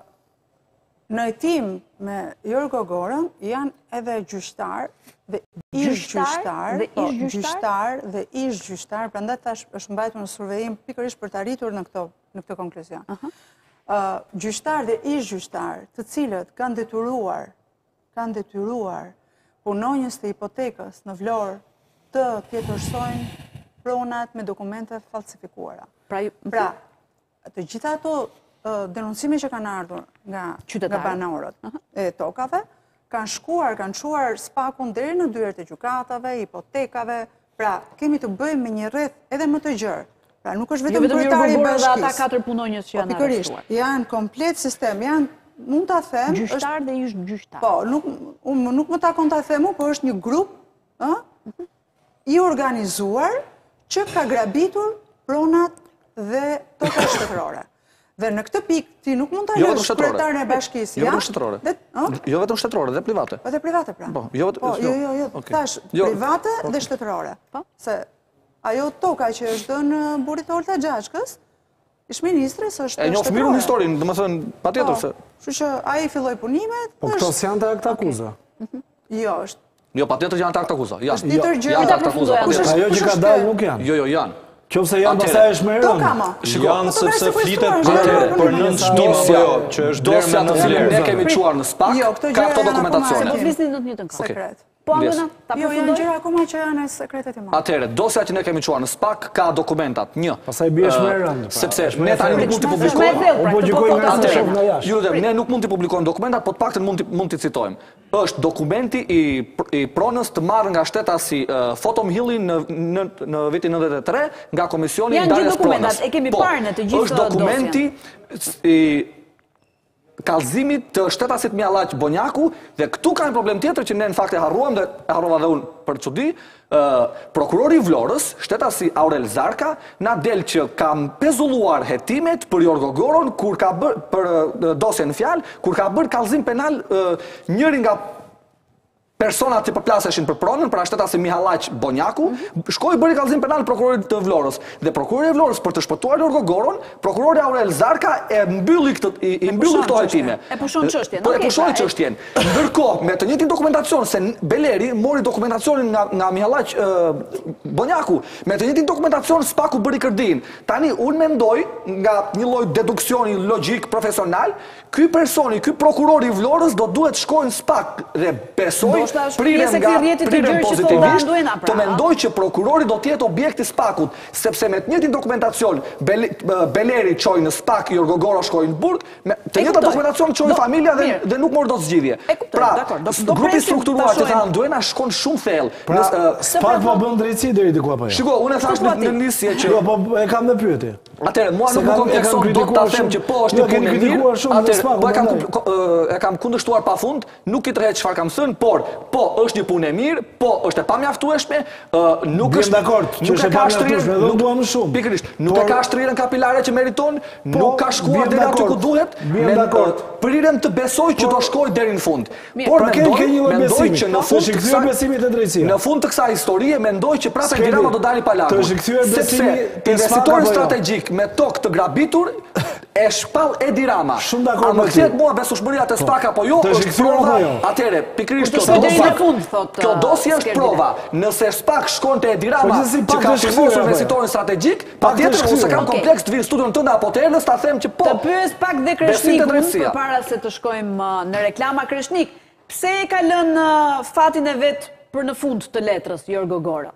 në hetim me Jorgo Gorën janë edhe gjyqtar dhe ish Gjyqtar gjyqtar, dhe po, ish gjyqtar? gjyqtar dhe ish gjyqtar, prandaj tash është mbajtur në survejim pikërisht për të arritur në këto në këtë konkluzion. Uh, gjyqtar dhe ish gjyqtar, të cilët kanë detyruar, kanë detyruar punonjës të hipotekës në Vlorë të tjetërsojnë pronat me dokumente falsifikuara. Pra, ju- Pra, të gjitha ato uh, denoncime që kanë ardhur nga, nga Qytetarët. banorët e tokave, kanë shkuar, kanë shuar spakun deri në dyert e gjykatave, hipotekave, pra kemi të bëjmë me një rreth edhe më të gjerë. Pra nuk është Jo vetëm vetëm Jorgo kryetari i Gorë dhe ata bashkisë. katër punonjës që Po janë pikërisht, arrestuar. janë komplet sistem, janë mund ta them, është Gjyqtar dhe ish gjyqtar. po, nuk unë nuk më takon ta them, po është një grup, ë, i organizuar që ka grabitur pronat dhe tokat shtetërore. Dhe në këtë pikë ti nuk mund ta Jo vetëm lësh shtetërore. kryetarin e bashkisë. Jo ja? vetëm shtetërore. Dhe, ë? Jo vetëm shtetërore, dhe private. Po dhe private pra. Po, jo vetë- Po, jo, jo, jo, Okej. thash Jo, private dhe shtetërore. Po, se ajo toka që është dhënë burit Olta Gjashkës, ish-ministres është E njoh mirë në historinë, domethënë patjetër se Kështu që ai filloi punimet, Po këto s'janë të akt akuza. jo, është jo patjetër që janë të akt akuza. Janë. Është tjetër gjë. Janë të akt akuza. Kush patjetër. është- Ajo që ka është dalë kjo? nuk janë. Jo, jo, janë. Qofse janë Atëre. pastaj është më toka rëndë. ma. Janë Po, sepse po, flitet po, për po, për po, nën po, çmim apo Dosja, jo, që është blerë dosja me të nën cilën vlerë. ne kemi çuar në spak, Jo, këto ka gjëra këto janë dokumentacione. Do akoma flisni në të njëjtën kohë. sekret. Po, Andona, ta Jo, janë përfundoj? gjëra akoma që janë e sekretet i madh. Atëherë, dosja që ne kemi çuar në SPAK ka dokumentat. Një. Pastaj bie ë, shmerë rëndë. Sepse ne tani nuk mund të Shme publikojmë. thellë, pra, Po këtë gjykoj po nga thot sa shoh Andrea. nga jashtë. Ju lutem, ne nuk mund të publikojmë dokumentat, po të paktën mund të mund të citojmë. Është dokumenti i i pronës të marrë nga shtetasi uh, Fotomhilli në në në vitin nëntëdhjetë e tre nga Komisioni i Janë gjithë Ndarjes dokumentat, Pronës. e kemi Po, parë në të gjithë është dokumenti i kallëzimit të shtetasit Mjallaq Bonjaku dhe këtu ka një problem tjetër që ne në fakt e harruam dhe e harrova dhe unë për çudi. Uh, prokurori i Vlorës, shtetasi Aurel Zarka, na del që ka pezulluar hetimet për Jorgo Goron kur ka bër për uh, dosjen në fjalë, kur ka bërë kallëzim penal uh, njëri nga personat që përplaseshin për pronën, pra shtetasi Mihallaq Bonjaku, shkoi bëri kallëzim penal prokurorit të Vlorës. Dhe prokurori i Vlorës për të shpëtuar Jorgo Goron, prokurori Aurel Zarka e mbylli këtë i, i mbylli këto hetime. E pushon çështjen. Po e Okej, pushoi pra, e- çështjen. Ndërkohë, me të njëjtin dokumentacion se Beleri mori dokumentacionin nga nga Mihallaq uh, Bonjaku, me të njëjtin dokumentacion SPAK-u bëri kërdin. Tani unë mendoj nga një lloj deduksioni logjik profesional, ky personi, ky prokurori i Vlorës do duhet shkojnë në SPAK dhe besoj Ndoshta është prirem pjesë e nga këtij rrjeti të prirem gjerë që thotë pozitivisht Anduena, pra, të a? mendoj që prokurori do të jetë objekt i SPAK-ut, sepse me të njëjtin dokumentacion Bel Beleri çoi në SPAK, Jorgo Goro shkoi në burg, me të E njëjtin kuptoj. dokumentacion çoi Do- familja dhe mirë. dhe nuk mori dot zgjidhje. E kuptoj, Pra, dakor, do- do grupi presim strukturuar ta që shohim. tha Anduena shkon shumë thellë. Pra, Nëse, ë, SPAK po bën drejtësi deri diku apo jo? Shiko, unë e thash Shko në ati. në nisje që Jo, po e kam në pyetje. atëherë mua Se nuk më kam- e kam komplekson do ta kritikuar them shumë. që po është Jo, një keni punë e kritikuar mirë. shumë në Atëherë, SPAK, po e kam prandaj. ko- ë, e kam kundërshtuar pafund, nuk i tërheq çfarë kam thënë, por po është një punë e mirë, po është e pamjaftueshme, ë, nuk Bjem është dakord, që nuk është e e ka pamjaftueshme, shtrirën, dhe unë nuk- dua më shumë. Pikërisht, nuk e Por- ka shtrirën kapilare që meriton, nuk ka shkuar bjem deri aty ku dakord, duhet. bjem me- dakord. ë, Prirem të besoj që do shkoj deri në fund. Mirë, Por pra ke- mendoj, ke një lloj mendoj besimi. që në Të fund është të kthyer kësaj- besimi te drejtësia. Në fund të kësaj historie mendoj që prapë S'keni- Dirama do dali pa lagur. të është kthyer besimi Sepse te SPAK investitori apo jo? strategjik me tokë të grabitur e shpall Edi Rama. Shumë dakord A më me ty. kthehet mua besueshmëria te SPAK apo jo? Të është Është kthyer prova. apo jo? Atëre, pikërisht Kur të kjo shkoj deri dosje- në fund, thot, Kjo uh, dosje është Skerdina. prova. Nëse SPAK shkon te Edi Rama, Po gjithsesi, që pak ka të është firmosur kthyer, apo jo? investitorin strategjik, Pak të patjetër është unë se kthyer. kam Okej. kompleks të vi në studion tënde apo të erdhës ta them që po. Të pyes pak dhe Besim te Kreshnikun drejtësia. përpara se të shkojmë uh, në reklama. Kreshnik, pse e ka lënë uh, fatin e vet për në fund të letrës Jorgo Gora?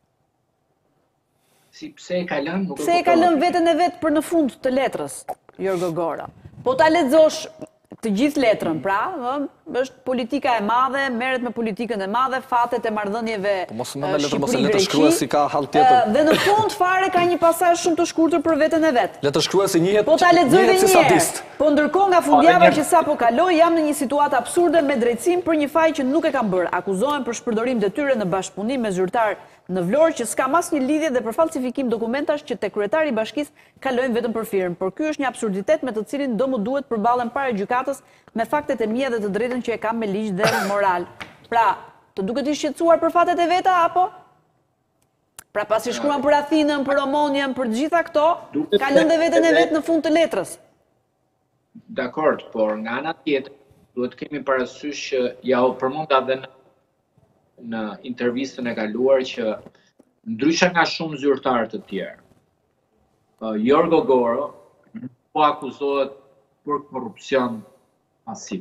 Si pse e ka lënë? Nuk Pse e ka lënë veten e vet për në fund të letrës Jorgo Gora? Po ta lexosh të gjithë letrën, pra, ë, është politika e madhe, merret me politikën e madhe, fatet e marrëdhënieve. Po mos më ë, me letër, mos e Shqipëri, letër Greqi, shkruesi ka hall tjetër. ë, Dhe në fund fare ka një pasazh shumë të shkurtër për veten e vet. Letër shkruesi njihet Po ta lexoj edhe njihet si një herë. sadist. Po ndërkohë nga Po, fundjava edhe një- që sapo kaloi, jam në një situatë absurde me drejtësinë për një faj që nuk e kam bërë. Akuzohen për shpërdorim detyre në bashkëpunim me zyrtar në Vlorë që s'ka asnjë lidhje dhe për falsifikim dokumentash që tek kryetari i bashkisë kalojnë vetëm për firmë. Por ky është një absurditet me të cilin do më duhet përballen para gjykatës me faktet e mia dhe të drejtën që e kam me ligj dhe moral. Pra, të duket i shqetësuar për fatet e veta apo? Pra pasi shkruan për Athinën, për Omonjen, për të gjitha këto, Duket ka lënë dhe veten e edhe- vet në fund të letrës. Dakord, por nga ana tjetër duhet kemi parasysh që ja u përmenda edhe në, në intervistën e kaluar që ndryshe nga shumë zyrtarë të tjerë, uh, Jorgo Goro po akuzohet për korrupsion pasiv.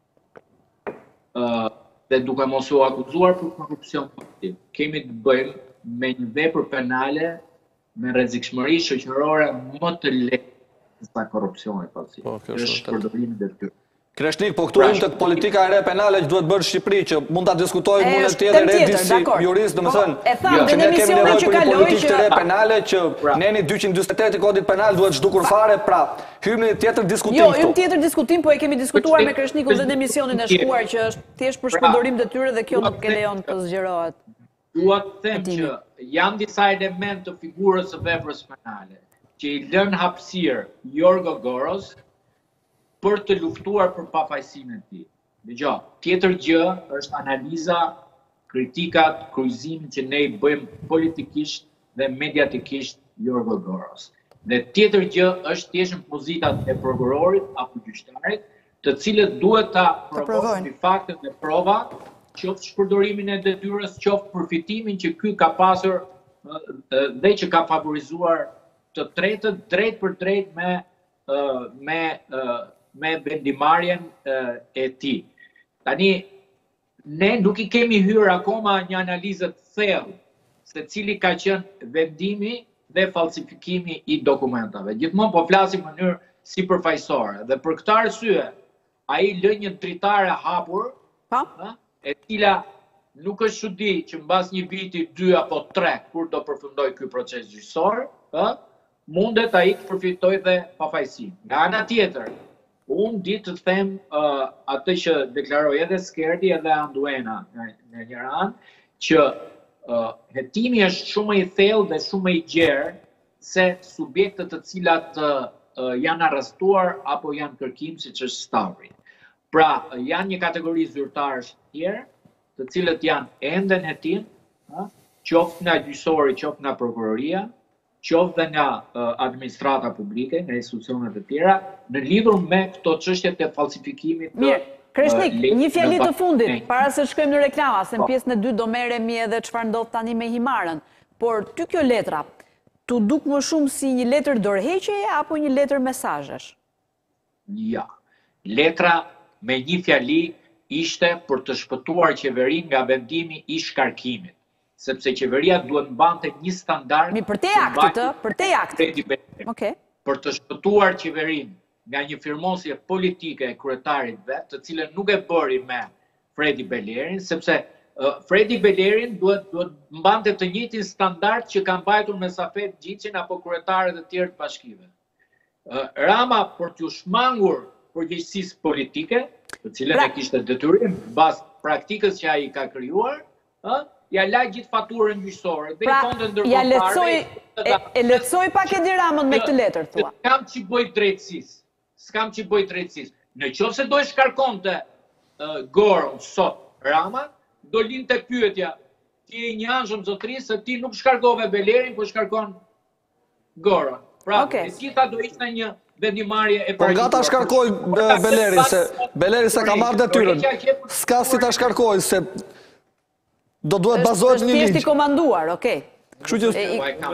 Uh, dhe duke mos u akuzuar për korrupsion pasiv, kemi të bëjmë me një vepër penale me rrezikshmëri shoqërore më të lehtë se sa korrupsioni pasiv. Po, kjo është është vërtet. përdorimi i detyrës. Kreshnik, po këtu Pra, hyn tek politika e re penale që duhet bërë në Shqipëri, që mund ta diskutojmë E, unë është tjetër tem Edi tjetër, si dakor. jurist, Po, domethënë, e tham, që dhe në ne kemi emisionin nevojë që për një kaloi politikë që- të re penale që Pra. neni dyqin njëzet e tetë i kodit penal duhet zhdukur fare, pra hymë në një tjetër diskutim Jo, këtu. ym tjetër diskutim, po e kemi diskutuar me Kreshnik- Kreshnikun dhe në emisionin e shkuar që është thjesht për Pra, shpërdorim detyre dhe kjo dua nuk e të- lejon të zgjerohet. Dua të them Atimi. që janë disa elementë të figurës së veprës penale që i lën hapësirë Jorgo Goros për të luftuar për pafajësinë e tij. Dgjoj, tjetër gjë është analiza, kritikat, kryqëzimin që ne i bëjmë politikisht dhe mediatikisht Jorgo Goros. Dhe tjetër gjë është thjesht pozitat e prokurorit apo gjyqtarit, të cilët duhet ta provojnë provojnë. faktet dhe prova, qoftë shpërdorimin e detyrës, qoftë përfitimin që ky ka pasur ë, ë, dhe që ka favorizuar të tretët drejt për drejt me ë, me ë, me vendimarrjen ë, e tij. Tani ne nuk i kemi hyrë akoma një analizët thellë se cili ka qenë vendimi dhe falsifikimi i dokumentave. Gjithmonë po flasim në mënyrë sipërfaqësore dhe për këtë arsye ai lë një dritare hapur, e cila nuk është çudi që mbas një viti, dy apo tre, kur do përfundoj ky proces gjyqësor, mundet ai të përfitojë dhe pafajësinë. Nga ana tjetër, unë di të them uh, atë që deklaroi edhe Skerdi edhe Anduena në një anë, që uh, hetimi është shumë i thellë dhe shumë i gjerë se subjektet të cilat uh, janë arrestuar apo janë kërkim, siç është Stavri. Pra, janë një kategori zyrtarësh të tjerë, të cilët janë ende në hetim, qoftë nga gjyqësori, qoftë nga prokuroria, qoftë dhe nga uh, administrata publike, nga institucionet e tjera, në lidhur me këto çështjet e falsifikimit të Mirë, Kreshnik, uh, një fjali të fundit, uh, para se shkojmë në reklama, se në pjesën e dy do merremi edhe çfarë ndodh tani me Himarën. Por ty kjo letra, tu duk më shumë si një letër dorëheqjeje apo një letër mesazhesh? Ja. Letra me një fjali ishte për të shpëtuar qeverinë nga vendimi i shkarkimit, sepse qeveria duhet mbante një standard. Mi për te aktit, për te aktit. Okay. Për të shpëtuar qeverinë nga një firmosje politike e kryetarit vet, të cilën nuk e bëri me Fredi Belerin, sepse uh, Fredi Belerin duhet duhet mbante të njëjtin standard që kanë mbajtur me Safet Gjicin apo kryetarët e tjerë të bashkive. Uh, Rama për t'u shmangur përgjegjësisë politike, të cilën e kishte detyrim mbas praktikës që ai ka krijuar, ë, ja la gjithë faturën gjyqësore dhe i thonë ndërkombëtare. Ja lehtësoi e, e lehtësoi pak Edi Ramën me këtë letër thua. S'kam ç'i bëj drejtësisë. S'kam ç'i bëj drejtësisë. Në qoftë se do e shkarkonte uh, Goron sot Rama, do linte pyetja, ti je një anjëm zotërisë, se ti nuk shkarkove Belerin, po shkarkon Goron. Pra, okay. E gjitha do ishte një vendimarrje e Po nga ta shkarkoj Belerin, se Beleri se ka marrë detyrën. S'ka si ta shkarkoj, se do duhet bazohet një ligj. Është thjesht i komanduar, okay. Kështu që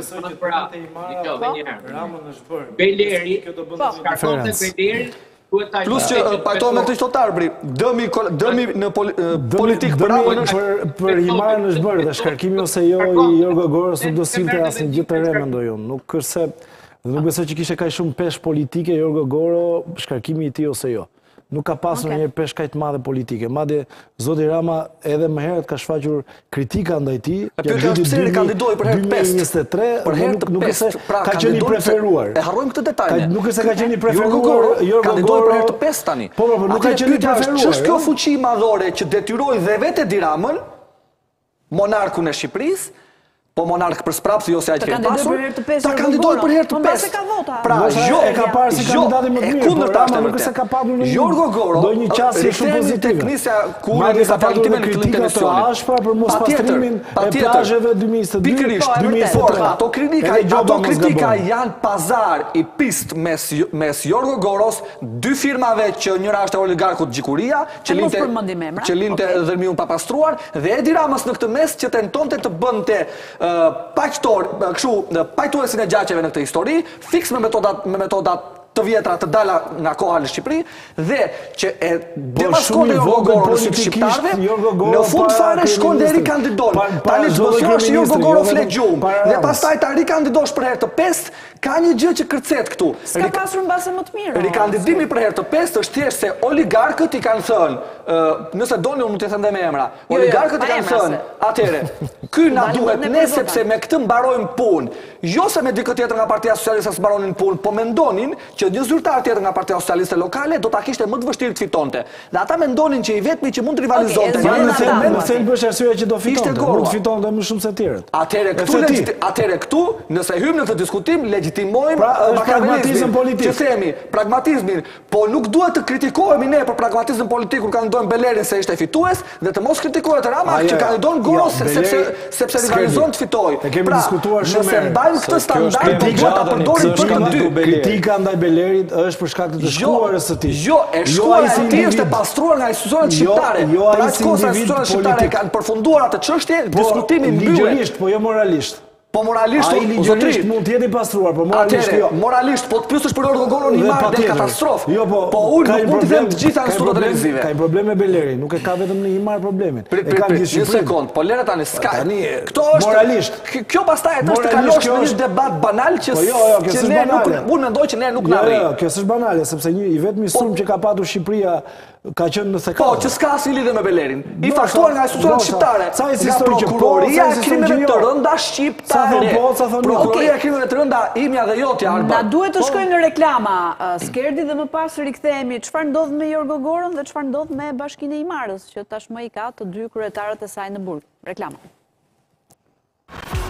Beleri, shkarkonte Belerin, plus që pajtohet me të qytetar, bri, dëmi dëmi në politikë për Ramën është për Himarën është bërë dhe shkarkimi ose jo i Jorgo Goros nuk do silte asnjë gjë të re, mendoj unë. Nuk është se nuk besoj që kishte kaq shumë peshë politike Jorgo Goro, shkarkimi i tij ose jo. Nuk ka pasur okay. Një peshë kaq të madhe politike. Madje zoti Rama edhe më herët ka shfaqur kritika ndaj tij. Ja pse kandidoi për herë të pestë. Për herë të pestë, pra ka qenë i preferuar. E harrojmë këtë detaj. Nuk është se ka qenë i preferuar, Jorgo kandidoi për herë të pestë tani. Po, po, nuk ka qenë i preferuar. Ç'është kjo fuqi madhore që detyroi dhe vetë Edi Ramën, monarkun e Shqipërisë, po monark për sprapsi ose ai që ka pasur, ta kandidoi për herë të pestë. Pra, jo e ka parë si kandidati më të mirë, por Rama nuk është se ka pasur në Jorgo Goro, do një qasje shumë pozitive. Teknisja ku ai ka pasur me kritika të ashpra për mospastrimin e plazheve dy mijë e njëzet e dy. Pikërisht, dy mijë e njëzet e tre. Ato kritika, ato kritika janë pazar i pist mes mes Jorgo Goros, dy firmave që njëra është e oligarkut Gjikuria, që linte që linte Dërmiun Papastruar, dhe Edi Ramës në këtë mes që tentonte të bënte paqëtor, kështu, paqëtuesin e gjaqeve në këtë histori, fiks me metodat me metodat të vjetra të dala nga koha në Shqipëri, dhe që e demaskonte Jorgo Goro në sytë shqiptarëve, në fund fare shkon dhe rikandidon. Tani të mosjosh Jorgo Goro flet gjumë, dhe pastaj ta rikandidosh për herë të pestë, ka një gjë që kërcet këtu. S'ka pasur mbase më të mirë. Rikandidimi për herë të pestë është thjesht se oligarkët i kanë thënë, nëse doni unë mund t'i them dhe me emra, oligarkët i kanë thënë, atëre, ky na duhet ne sepse me këtë mbarojmë punë. Jo se me dikë tjetër nga Partia Socialiste s'mbaronin punë, po mendonin që një zyrtar tjetër nga Partia Socialiste lokale do ta kishte më të vështirë të fitonte. Dhe ata mendonin që i vetmi që mund të rivalizonte. Në thelb është arsyeja që do fitonte, mund të fitonte më shumë se të tjerët. Atëre këtu, atëre këtu, nëse hyjmë në këtë diskutim, legjitimojmë pragmatizëm politik. Që themi, pragmatizmin, po nuk duhet të kritikohemi ne për pragmatizëm politik kur kandidojmë Belerin se ishte fitues, dhe të mos kritikohet Rama që kandidon Goros sepse sepse rivalizon të fitojë. E kemi diskutuar shumë herë. Këtë standard do duhet ta përdorim për të dy. Kritika ndaj Belerit është për shkak të të shkuarës së tij. Jo, e shkuara e tij është e pastruar nga institucionet shqiptare. Jo, ai si individ politik kanë përfunduar atë çështje, diskutimin mbyllur. Ligjërisht, po jo moralisht. Po moralisht, Ai o ligjërisht zotri, mund të jetë i pastruar, po moralisht Atere, jo. moralisht, po të pyesësh për Orgo Goron një Dhe marrë dhe patjetër. katastrofë. Jo, po, po unë ka nuk një mund të problem- them të gjitha ka në një studiot problem- televizive. Ka një problem me Beleri, nuk e ka vetëm në Imar problemin. Pri, E pri, ka pri, gjithë një Shqipërinë. sekond, po lere tani, s'ka. Tani, Këto është, moralisht. Kjo- Kjo pastaj atë është të Moralisht kalosh kjo në një është- debat banal që Po jo, jo, kjo që s'është ne nuk, banale. unë mendoj që ne nuk Jo, na rri. jo, kjo s'është banale, sepse një i vetmi sulm që ka patur Shqipëria ka qenë në thekata. Po, që s'ka asnjë lidhje me Belerin. I Ndoshta, faktuar nga institucionet ndoshta. shqiptare, Ca nga insistojnë që po, prokuroria ca e insistojnë krimeve që të jo. rënda Ca shqiptare. thon po, ca thon jo. Prokuroria e krimeve të rënda imja dhe jotja Arba. Na duhet të shkojmë në reklama, uh, Skerdi, dhe më pas rikthehemi. Çfarë ndodh me Jorgo Goron dhe çfarë ndodh me Bashkinë e Imarës, që tashmë i ka të dy kryetarët e saj në burg. Reklama.